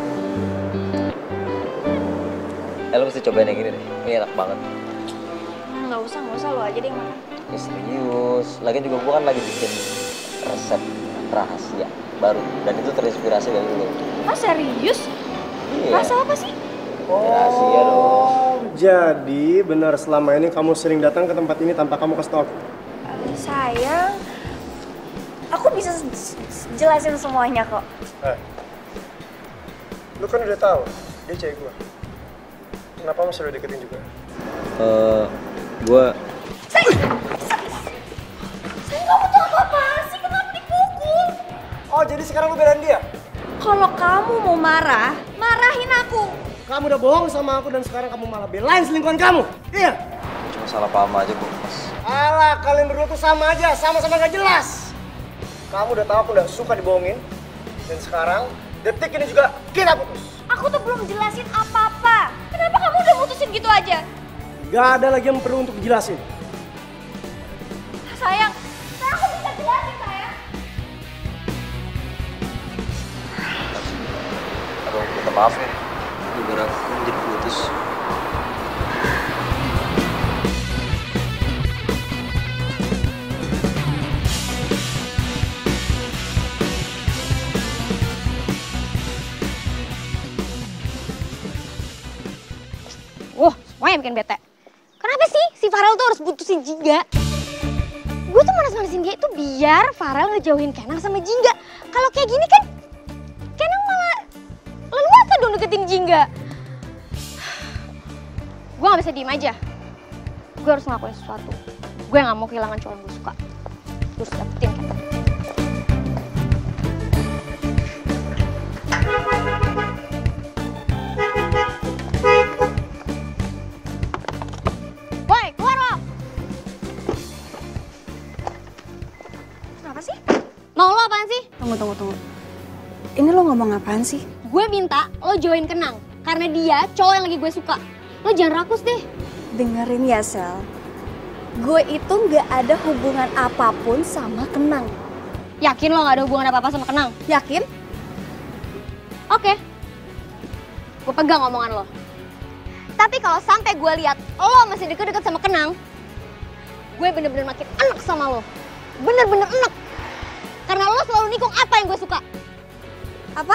Eh lo mesti cobain yang ini deh, ini enak banget. Hmm, nggak usah, nggak usah, lo aja deh yang makan. Ya serius, lagian juga gue kan lagi bikin resep rahasia baru dan itu terinspirasi dari lo. Ah serius? Iya. Rasa apa sih? Rahasia dong. Jadi benar selama ini kamu sering datang ke tempat ini tanpa kamu kasih tau aku? Uh, sayang, aku bisa jelasin semuanya kok. Eh, lu kan udah tahu dia cewek gua. Kenapa masih udah deketin juga? Eh, uh, gue. Sayang, sayang kamu tuh apa-apaan sih? Kenapa dipukul? Oh jadi sekarang lu belain dia? Kalau kamu mau marah, marahin aku. Kamu udah bohong sama aku dan sekarang kamu malah belain selingkuhan kamu. Iya. Cuma salah paham aja kok, Mas. Alah, kalian berdua tuh sama aja, sama-sama gak jelas. Kamu udah tahu aku udah suka dibohongin. Dan sekarang, detik ini juga kita putus. Aku tuh belum jelasin apa-apa. Kenapa kamu udah mutusin gitu aja? Gak ada lagi yang perlu untuk dijelasin. Sayang, sayang aku bisa jelasin sayang. Maaf ya, gara-gara aku jadi putus. Wah, semuanya bikin bete. Kenapa sih si Farel tuh harus putusin Jingga? Gue tuh manas-manasin dia itu biar Farel ngejauhin Kenang sama Jingga. Kalau kayak gini kan, Kenang malah leluasa dong deketin Jingga. Gue gak bisa diem aja. Gue harus ngelakuin sesuatu. Gue gak mau kehilangan cowok yang gue suka. Gue harus dapetin Kenang. Woi, keluar lo! Kenapa sih? Mau lo apaan sih? Tunggu, tunggu, tunggu. Ini lo ngomong apaan sih? Gue minta lo join Kenang. Karena dia cowok yang lagi gue suka. Lo jangan rakus deh. Dengerin ya, Sel. Gue itu nggak ada hubungan apapun sama Kenang. Yakin lo gak ada hubungan apa-apa sama Kenang? Yakin? Oke. Gue pegang omongan lo. Tapi kalau sampai gue lihat lo masih deket-deket sama Kenang, gue bener-bener makin enek sama lo. Bener-bener enek. Karena lo selalu nikung apa yang gue suka. Apa?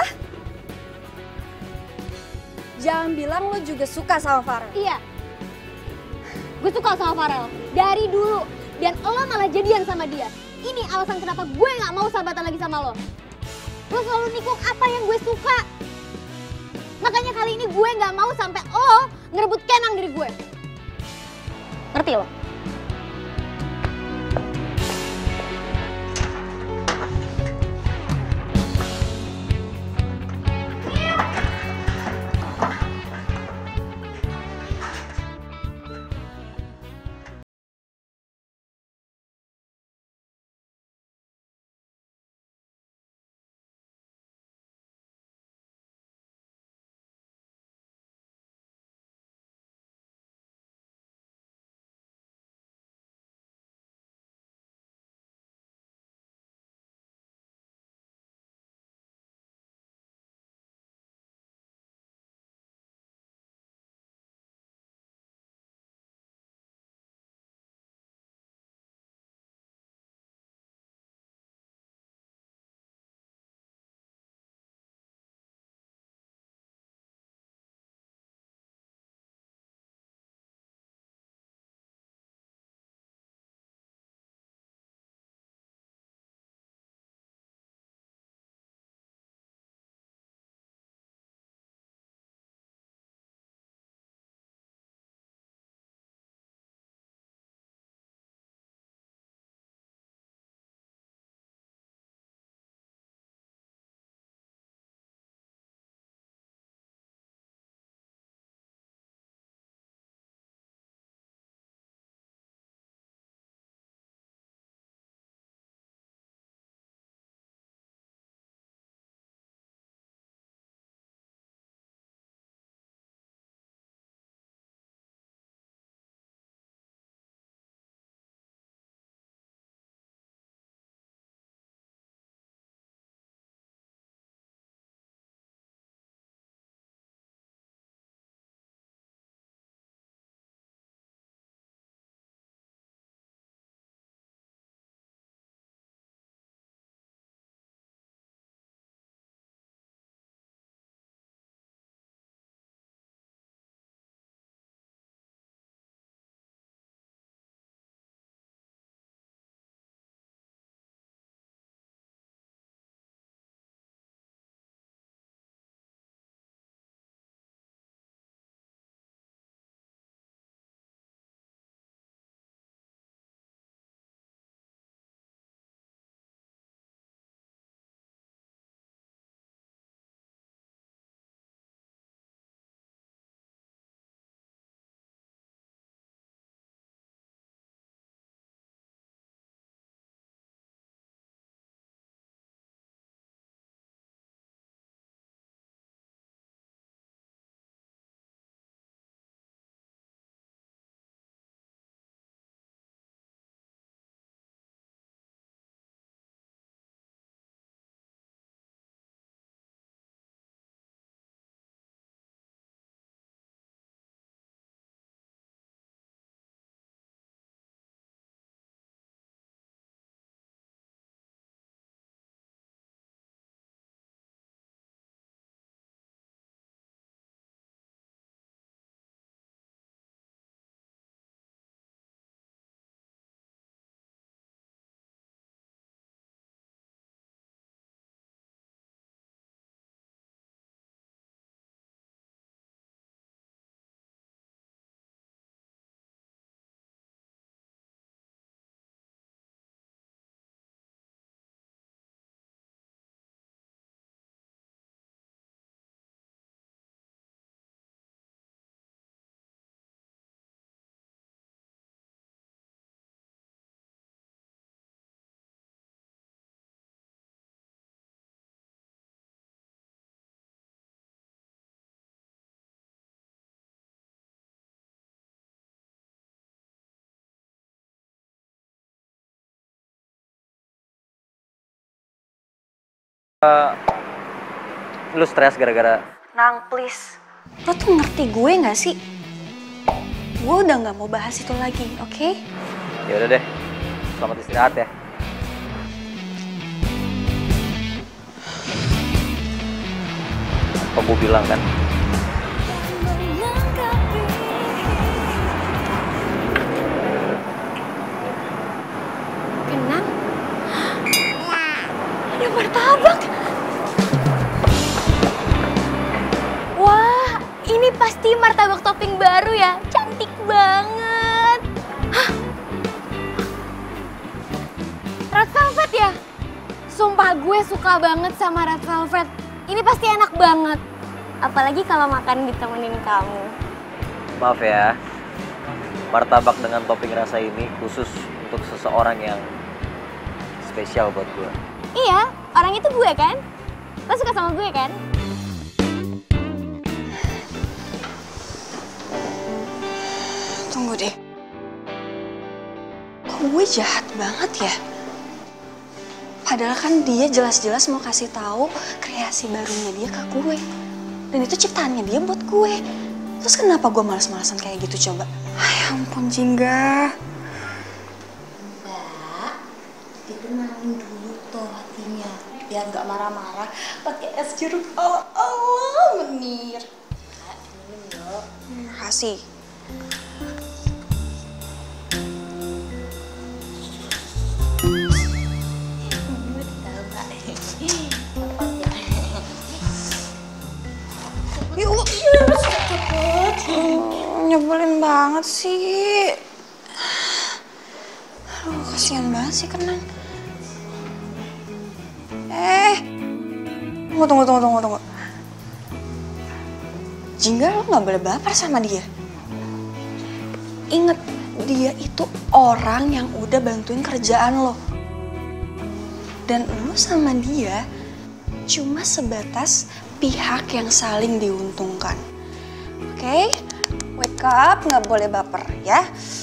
Jangan bilang lo juga suka sama Farel. Iya. Gue suka sama Farel. Dari dulu. Dan lo malah jadian sama dia. Ini alasan kenapa gue gak mau sahabatan lagi sama lo. Lo selalu nikung apa yang gue suka. Makanya kali ini gue gak mau sampai lo ngerebut Kenang dari gue. Ngerti lo? Uh, lu stres gara-gara... Nang, please. Lo tuh ngerti gue gak sih? Gue udah gak mau bahas itu lagi, oke? Okay? Ya udah deh, selamat istirahat ya. Kamu bilang kan? Kenang? Ada martabak. Wah, ini pasti martabak topping baru ya. Cantik banget. Hah? Red velvet ya? Sumpah gue suka banget sama red velvet. Ini pasti enak banget. Apalagi kalau makan ditemenin kamu. Maaf ya, martabak dengan topping rasa ini khusus untuk seseorang yang spesial buat gue. Iya, orang itu gue kan? Lo suka sama gue kan? Tunggu deh. Kok gue jahat banget ya? Padahal kan dia jelas-jelas mau kasih tahu kreasi barunya dia ke gue. Dan itu ciptaannya dia buat gue. Terus kenapa gue males-malesan kayak gitu coba? Ay, ampun Jingga. Mbak, ditenangin dulu tuh hatinya. Biar nggak marah-marah. Pakai es jeruk ala-ala menir. Kak, minum yuk. Makasih. Yuk, cepet. Nyebelin banget sih. Aduh, kasihan banget sih Kenang. Eh, tunggu, tunggu, tunggu, tunggu, tunggu. Jingga lo gak boleh baper sama dia. Ingat, dia itu orang yang udah bantuin kerjaan lo. Dan lo sama dia cuma sebatas pihak yang saling diuntungkan. Oke? Okay? Wake up, nggak boleh baper ya.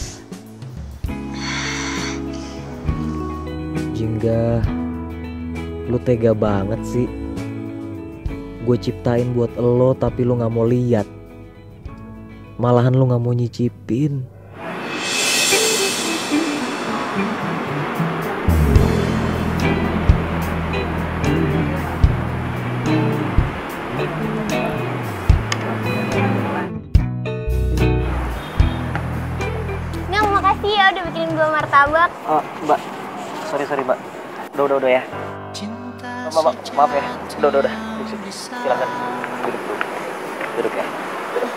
Jingga, lu tega banget sih. Gue ciptain buat lo tapi lu nggak mau lihat. Malahan lu nggak mau nyicipin. Ya udah bikinin gue martabak. Oh, Mbak. Sorry, sorry, Mbak. Udah, udah, udah ya. Ma ma maaf ya. Udah, udah, udah. Duduk, silakan. Duduk, duduk. Duduk ya. Duduk.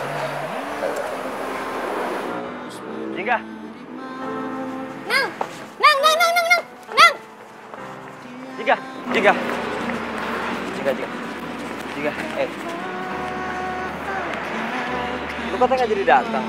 Jingga. Nang, nang, nang, nang, nang, nang, nang. Jingga, Jingga. Jingga, Jingga. Jingga, eh. Lu katanya nggak jadi datang.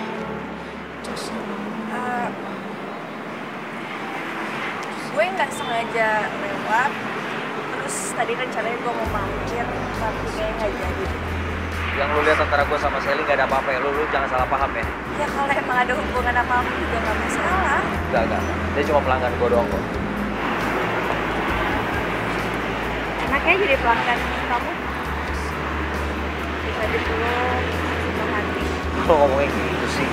Gue nggak sengaja lewat, terus tadi rencananya gue mau parkir, tapi kayaknya nggak jadi. Yang lu lihat antara gue sama Sally nggak ada apa-apa ya, lu, lu jangan salah paham ya. Ya kalau emang ada hubungan apa-apa juga nggak masalah. Enggak, enggak, dia cuma pelanggan gue doang kok. Enaknya jadi pelanggan kamu. Bisa dipeluk, bisa hati. Kalau ngomongnya gitu sih.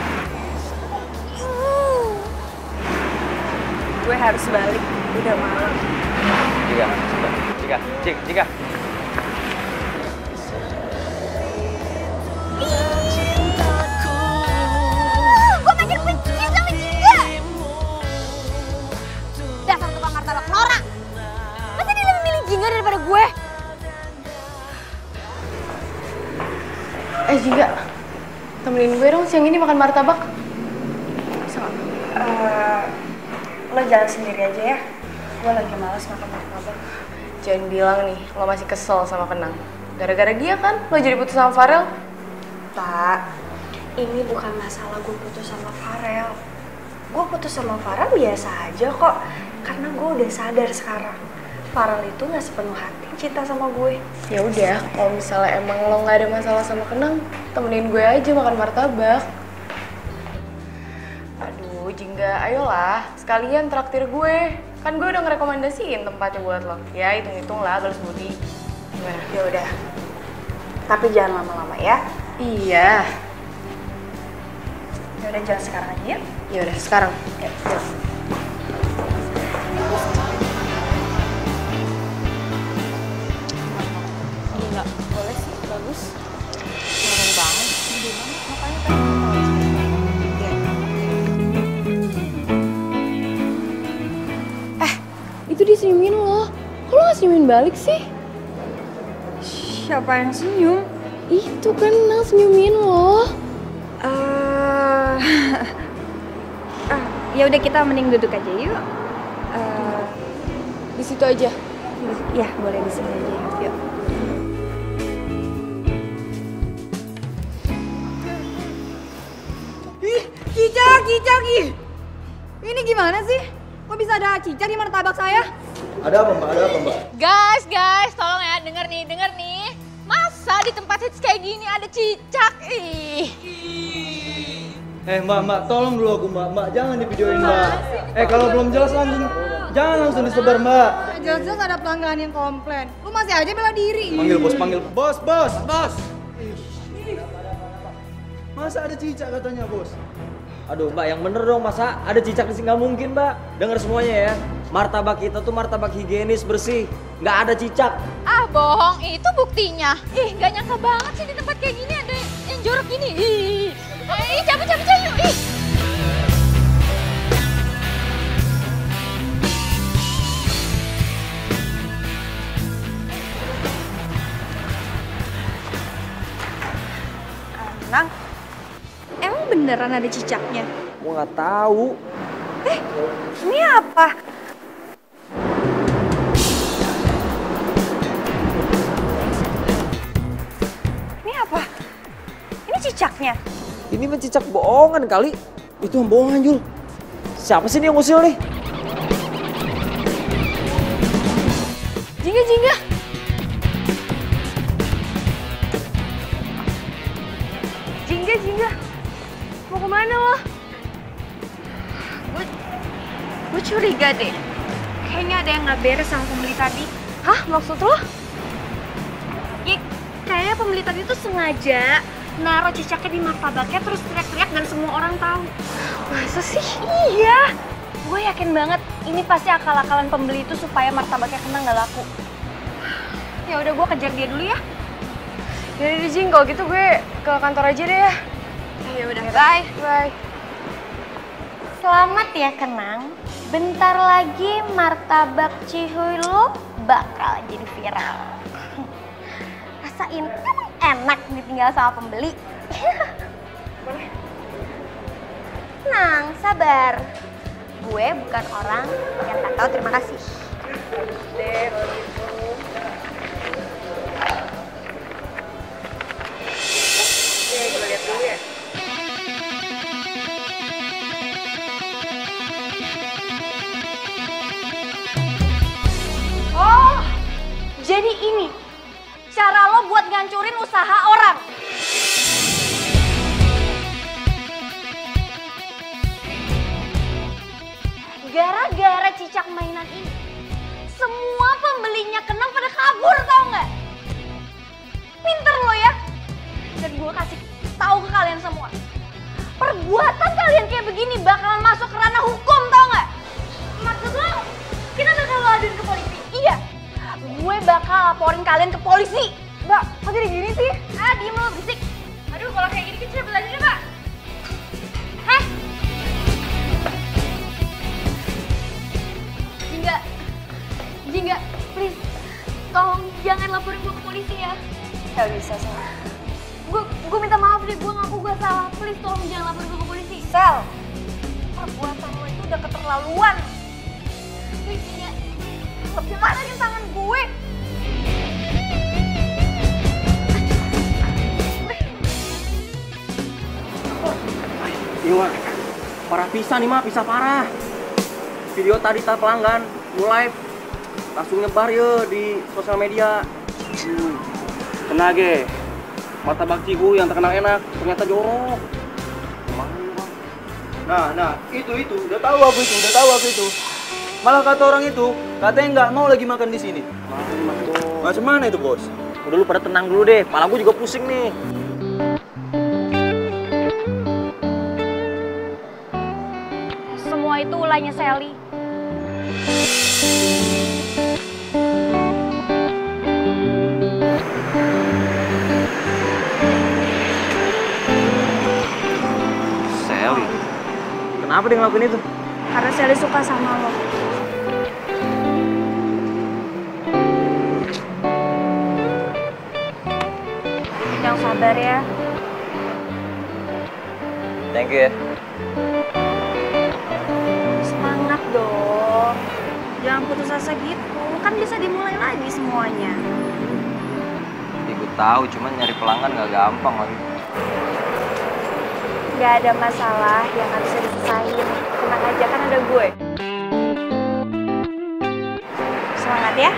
Gue harus balik, udah malam. Jingga, Jingga, Jing, Jingga. Gue makin benci sama Jingga. Dasar tukang martabak norak. Masa dia lebih milih Jingga daripada gue? Eh Jingga, temenin gue dong siang ini makan martabak. Bisa nggak? Uh, lo jalan sendiri aja ya. Gue lagi malas makan martabak. Jangan bilang nih, lo masih kesel sama Kenang. Gara-gara dia kan, lo jadi putus sama Farel. Tak, ini bukan masalah gue putus sama Farel. Gue putus sama Farel biasa aja kok. Karena gue udah sadar sekarang. Farel itu gak sepenuh hati cinta sama gue. Ya udah, kalau misalnya emang lo gak ada masalah sama Kenang, temenin gue aja makan martabak. Aduh, Jingga, ayolah, sekalian traktir gue. Kan gue udah ngerekomendasiin tempatnya buat lo. Ya, hitung-hitung lah, balas budi. Ya udah. Tapi jangan lama-lama ya. Iya. Ya udah jalan sekarang aja ya. Ya udah sekarang. Ya, jalan. Gila, boleh sih, bagus. Keren banget. Makanya pengen Itu disenyumin lo. Kok lo gak senyumin balik sih? Siapa yang senyum? Itu kan Nang senyumin lo. Eh, ah, ya udah kita mending duduk aja yuk. Eh, Di situ aja. ya boleh di sini aja. Yuk. Ih, cicak, cicak, ih. Ini gimana sih? Kok bisa ada cicak di martabak saya? Ada apa mbak? Ada apa mbak? Guys, guys, tolong ya, denger nih, denger nih. Masa di tempat hits kayak gini ada cicak? Ih. Eh mbak, mbak, tolong dulu aku mbak, mbak jangan di videoin mbak. Eh kalau belum jelas langsung, jangan langsung disebar mbak. Jelas-jelas ada pelanggan yang komplain. Lu masih aja bela diri. Panggil bos, panggil bos, bos, bos. Masa ada cicak katanya bos? Aduh mbak, yang bener dong, masa ada cicak di sini? Nggak mungkin mbak. Dengar semuanya ya, martabak kita tuh martabak higienis, bersih, nggak ada cicak. Ah, bohong, itu buktinya. Ih, gak nyangka banget sih di tempat kayak gini ada yang jorok gini. Ih, ih cabut, cabut, cabut. Ih. Nang, emang beneran ada cicaknya? Gua nggak tahu. Eh, ini apa? Ini apa? Ini cicaknya? Ini mah cicak bohongan kali. Itu yang bohongan Jul. Siapa sih ini yang ngusil nih? Jingga, jingga. Jingga, Jingga. Mau kemana lo? Gue, gue curiga deh. Kayaknya ada yang nggak beres sama pembeli tadi. Hah, maksud lo? Ya, kayaknya pembeli tadi tuh sengaja naruh cicaknya di martabaknya terus teriak-teriak dan semua orang tahu. Masa sih? Iya. Gue yakin banget ini pasti akal-akalan pembeli itu supaya martabaknya kena nggak laku. Ya udah gue kejar dia dulu ya. Jadi di Jing, kalau gitu gue ke kantor aja deh ya. Ya udah, bye. Bye. Selamat ya Kenang. Bentar lagi martabak Cihuy lo bakal jadi viral. Rasain, emang enak ditinggal sama pembeli. Tenang, sabar. Gue bukan orang yang tak tahu terima kasih. Deh, kalau gitu. Oke, gue lihat dulu ya. Oh, jadi ini cara lo buat ngancurin usaha orang. Gara-gara cicak mainan ini, semua pembelinya Kenang pada kabur, tau nggak? Pinter lo ya. Dan gue kasih tahu ke kalian semua, perbuatan kalian kayak begini bakalan masuk ke ranah hukum, tau nggak? Maksud lo, kita bakal lo aduin ke polisi? Iya, gue bakal laporin kalian ke polisi. Mbak, kok jadi gini sih? Ah, diem lo, berisik. Aduh, kalau kayak gini kita belajar deh, Pak. Heh? Jingga, Jingga, please, tolong jangan laporin gue ke polisi ya. Gak bisa, Sel. Gue gue minta maaf deh, gue ngaku gue salah. Please tolong jangan laporin gue ke polisi. Sel! Perbuatan lo itu udah keterlaluan. Please, Jingga, lepasin tangan gue. Iya, Mak. Parah pisan nih, Mak. Pisah parah. Video tadi tak pelanggan, live. Langsung nyebar ya di sosial media. Hmm. Tenaga. Martabak Cihuy yang terkenal enak, ternyata jorok. Nah, nah, itu, itu. Udah tahu aku itu, udah tahu aku itu. Malah kata orang itu, katanya nggak mau lagi makan di sini. Macam mana itu, Bos? Udah lu pada tenang dulu deh, kepala gue juga pusing nih. Semua itu ulahnya Sally. Sally? Kenapa dia ngelakuin itu? Karena Sally suka sama lo. Yang sabar ya. Thank you ya. Semangat dong. Jangan putus asa gitu. Kan bisa dimulai lagi semuanya. Ya, gue tahu, cuman nyari pelanggan nggak gampang lagi. Gak ada masalah yang gak bisa diselesain. Tenang aja, kan ada gue. Semangat ya.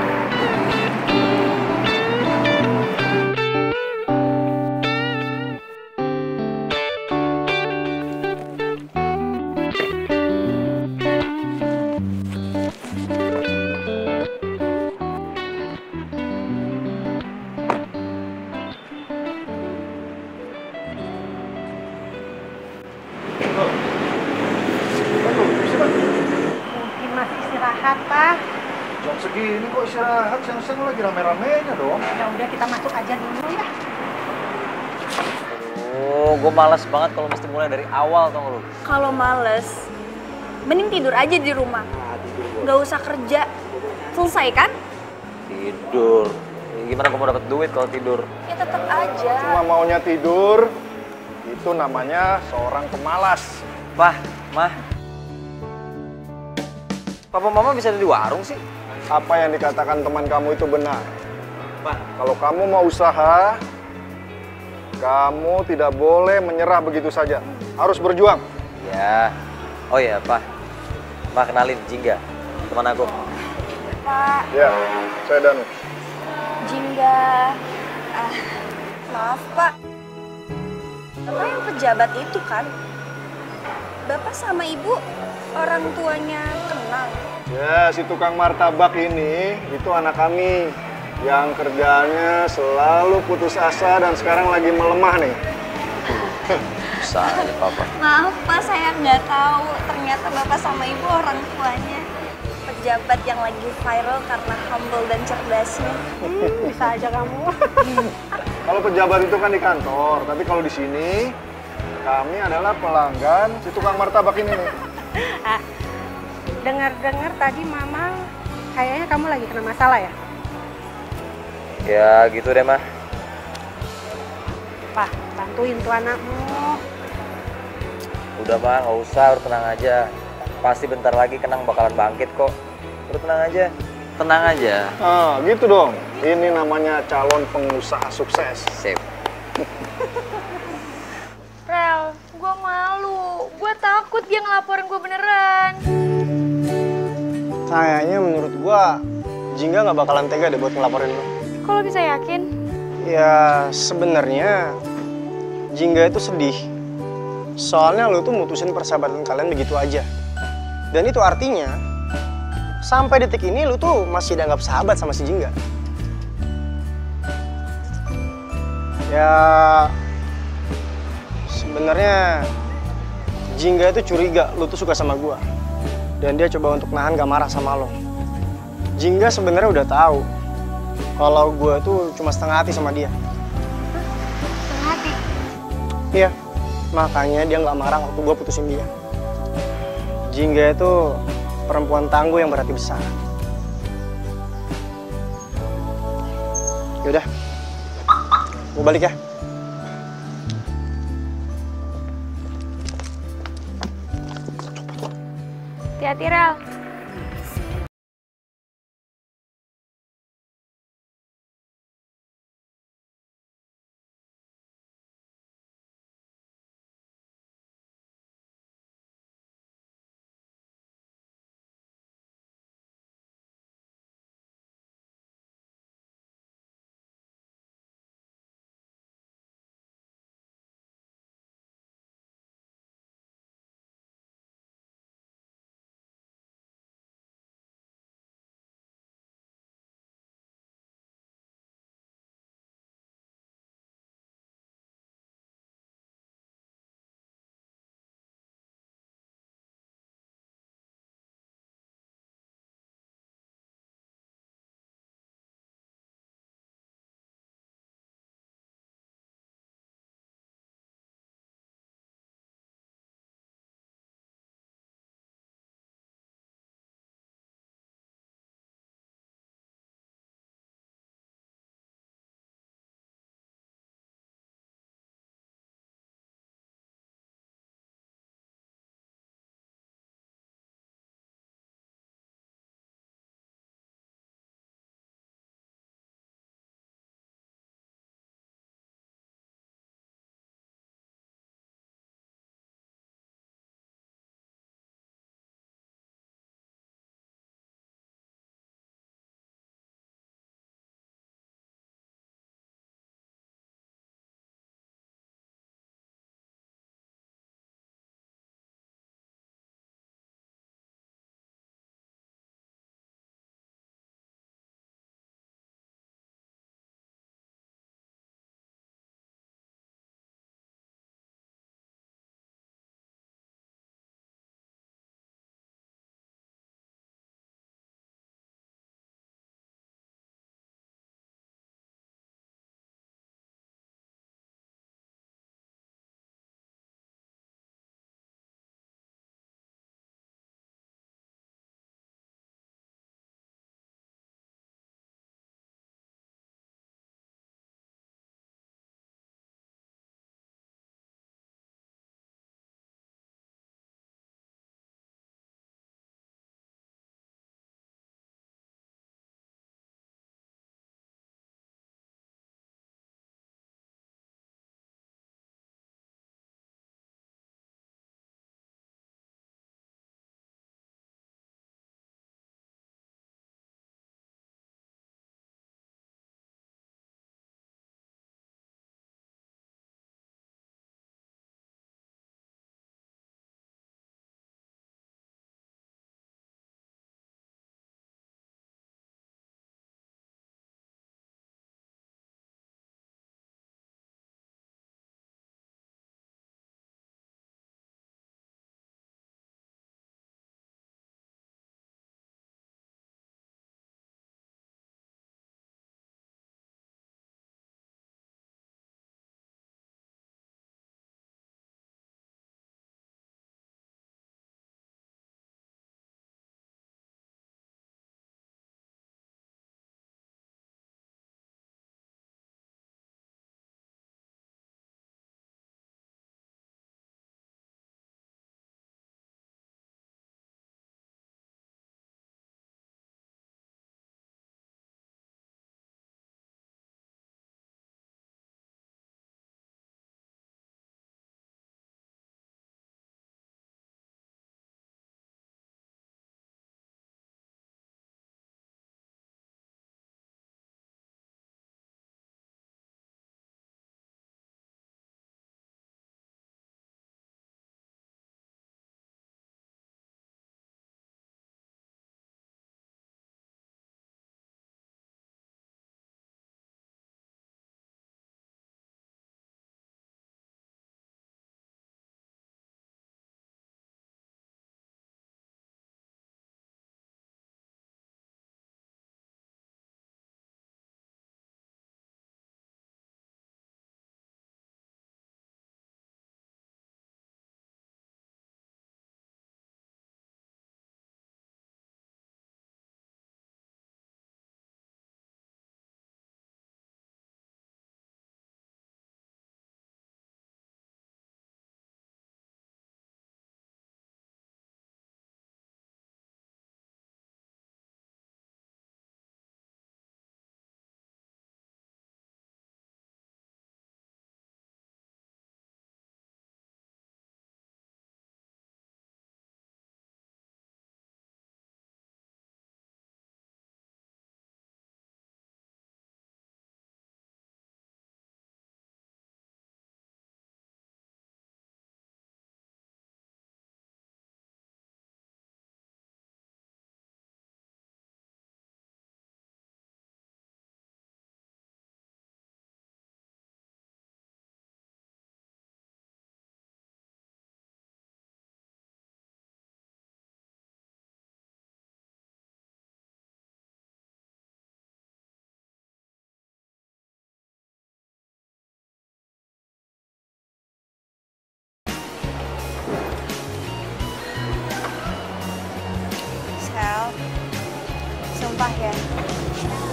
Mungkin masih istirahat, Pak. Jam segini kok istirahat, siang-siang lagi rame-ramenya dong. Ya udah, kita masuk aja dulu ya. Oh, gue malas banget kalau mesti mulai dari awal, tau gak lu? Kalau males, mending tidur aja di rumah. Gak usah kerja. Selesai kan? Tidur. Ya, gimana gue mau dapet duit kalau tidur? Ya tetap aja. Cuma maunya tidur, itu namanya seorang pemalas. Pah, Mah. Papa Mama bisa ada di warung sih? Apa yang dikatakan teman kamu itu benar. Pak. Kalau kamu mau usaha, kamu tidak boleh menyerah begitu saja. Harus berjuang. Ya. Oh iya, Pak. Pak, kenalin Jingga, teman aku. Pak, Ya, saya Danu. Jingga. Ah, maaf, Pak. Bapak yang pejabat itu kan? Bapak sama Ibu orang tuanya kenal. Ya, si tukang martabak ini, itu anak kami. Yang kerjanya selalu putus asa dan sekarang lagi melemah nih. Bisa aja, Papa. Maaf, Pak, saya nggak tahu. Ternyata Bapak sama Ibu orang tuanya. Pejabat yang lagi viral karena humble dan cerdasnya. Hmm, bisa aja kamu. Kalau pejabat itu kan di kantor, tapi kalau di sini kami adalah pelanggan si tukang martabak ini nih. Ah, dengar-dengar tadi Mama kayaknya kamu lagi kena masalah ya? Ya gitu deh, Mah. Pak, bantuin tuh anakmu. Udah, Mah, nggak usah, udah tenang aja. Pasti bentar lagi Kenang bakalan bangkit kok. Udah tenang aja. Tenang aja. Ah, gitu dong. Ini namanya calon pengusaha sukses. Sip. Rel, gue malu. Gue takut dia ngelaporin gue beneran. Kayaknya menurut gua Jingga nggak bakalan tega deh buat ngelaporin lo. Kok lo bisa yakin? Ya sebenarnya Jingga itu sedih. Soalnya lo tuh mutusin persahabatan kalian begitu aja. Dan itu artinya sampai detik ini lo tuh masih dianggap sahabat sama si Jingga. Ya sebenarnya Jingga itu curiga lo tuh suka sama gua. Dan dia coba untuk nahan gak marah sama lo. Jingga sebenarnya udah tahu kalau gue tuh cuma setengah hati sama dia. Setengah hati? Iya, makanya dia nggak marah waktu gue putusin dia. Jingga itu perempuan tangguh yang berarti besar. Yaudah, gue balik ya. Hati-hati, Rel.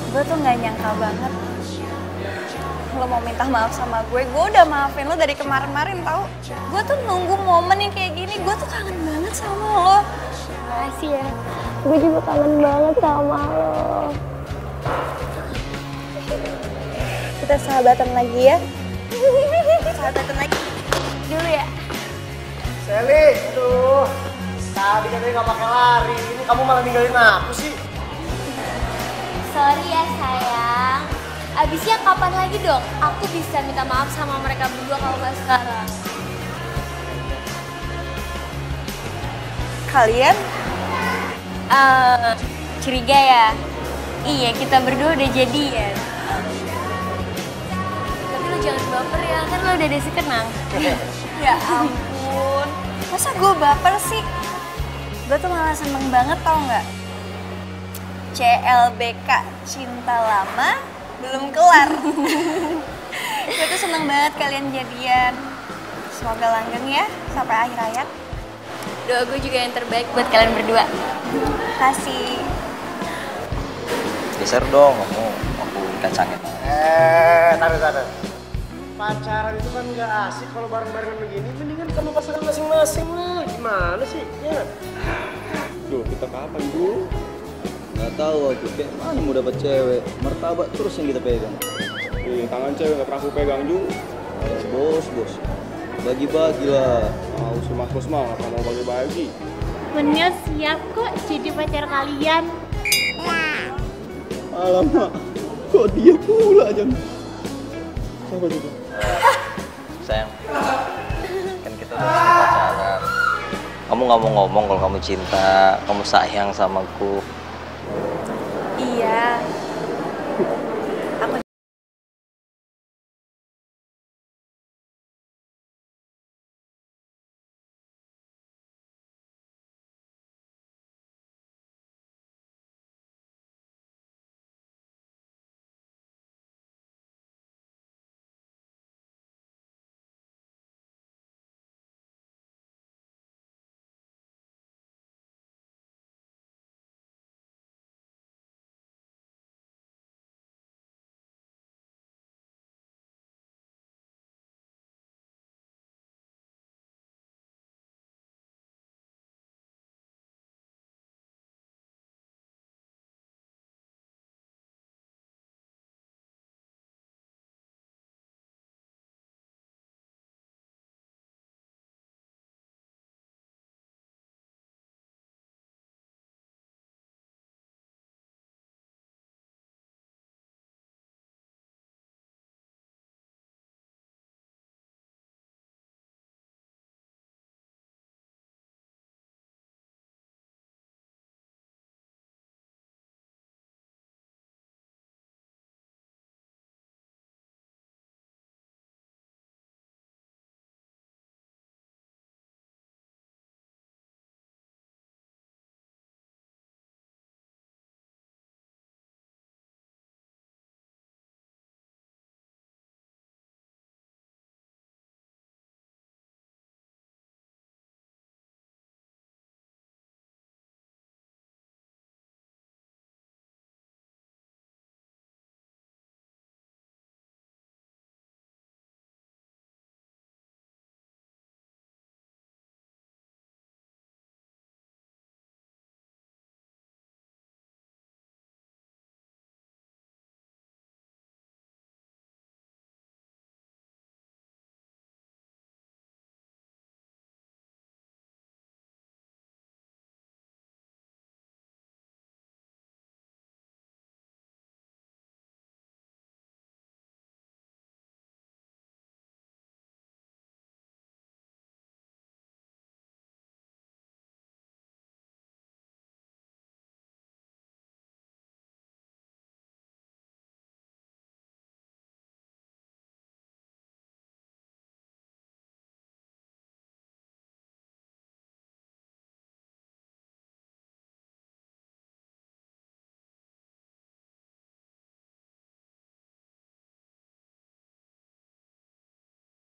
gue tuh nggak nyangka banget lo mau minta maaf sama gue. Gue udah maafin lo dari kemarin-marin tau. Gue tuh nunggu momen yang kayak gini. Gue tuh kangen banget sama lo. Makasih ya. Gue juga kangen banget sama lo. Kita sahabatan lagi ya. Sahabatan lagi dulu ya. Sally, aduh. Tadi katanya nggak pakai lari. Ini kamu malah ninggalin aku sih. Sorry ya sayang. Abisnya kapan lagi dong aku bisa minta maaf sama mereka berdua kalau nggak sekarang? Kalian? Uh, curiga ya? Iya, kita berdua udah jadian. Tapi lo jangan baper ya, kan lo udah desi kenang. Ya ampun, masa gue baper sih? Gue tuh malah seneng banget tau nggak? C L B K, cinta lama belum kelar. Gue tuh seneng banget kalian jadian. Semoga langgeng ya sampai akhir hayat. Doa gue juga yang terbaik buat kalian berdua. Kasih. Geser dong, kamu aku kacangin. Eh, taruh taruh. Pacaran itu kan nggak asik kalau bareng-barengan begini. Mendingan kamu pasangan masing-masing lah. Gimana sih? Ya. Duh, kita kapan, Bu? Nggak tahu aku, kayak mana mau dapat cewek. Martabak terus yang kita pegang. Ih, tangan cewek nggak pernah aku pegang juga. Eh, bos, bos. Bagi-bagi lah. Mau si Markus mah nggak mau bagi-bagi. Menil siap kok jadi pacar kalian. Alamak, kok dia pula aja. Siapa juga? Sayang, kan kita udah sering pacaran. Kamu nggak mau ngomong kalau kamu cinta, kamu sayang sama aku.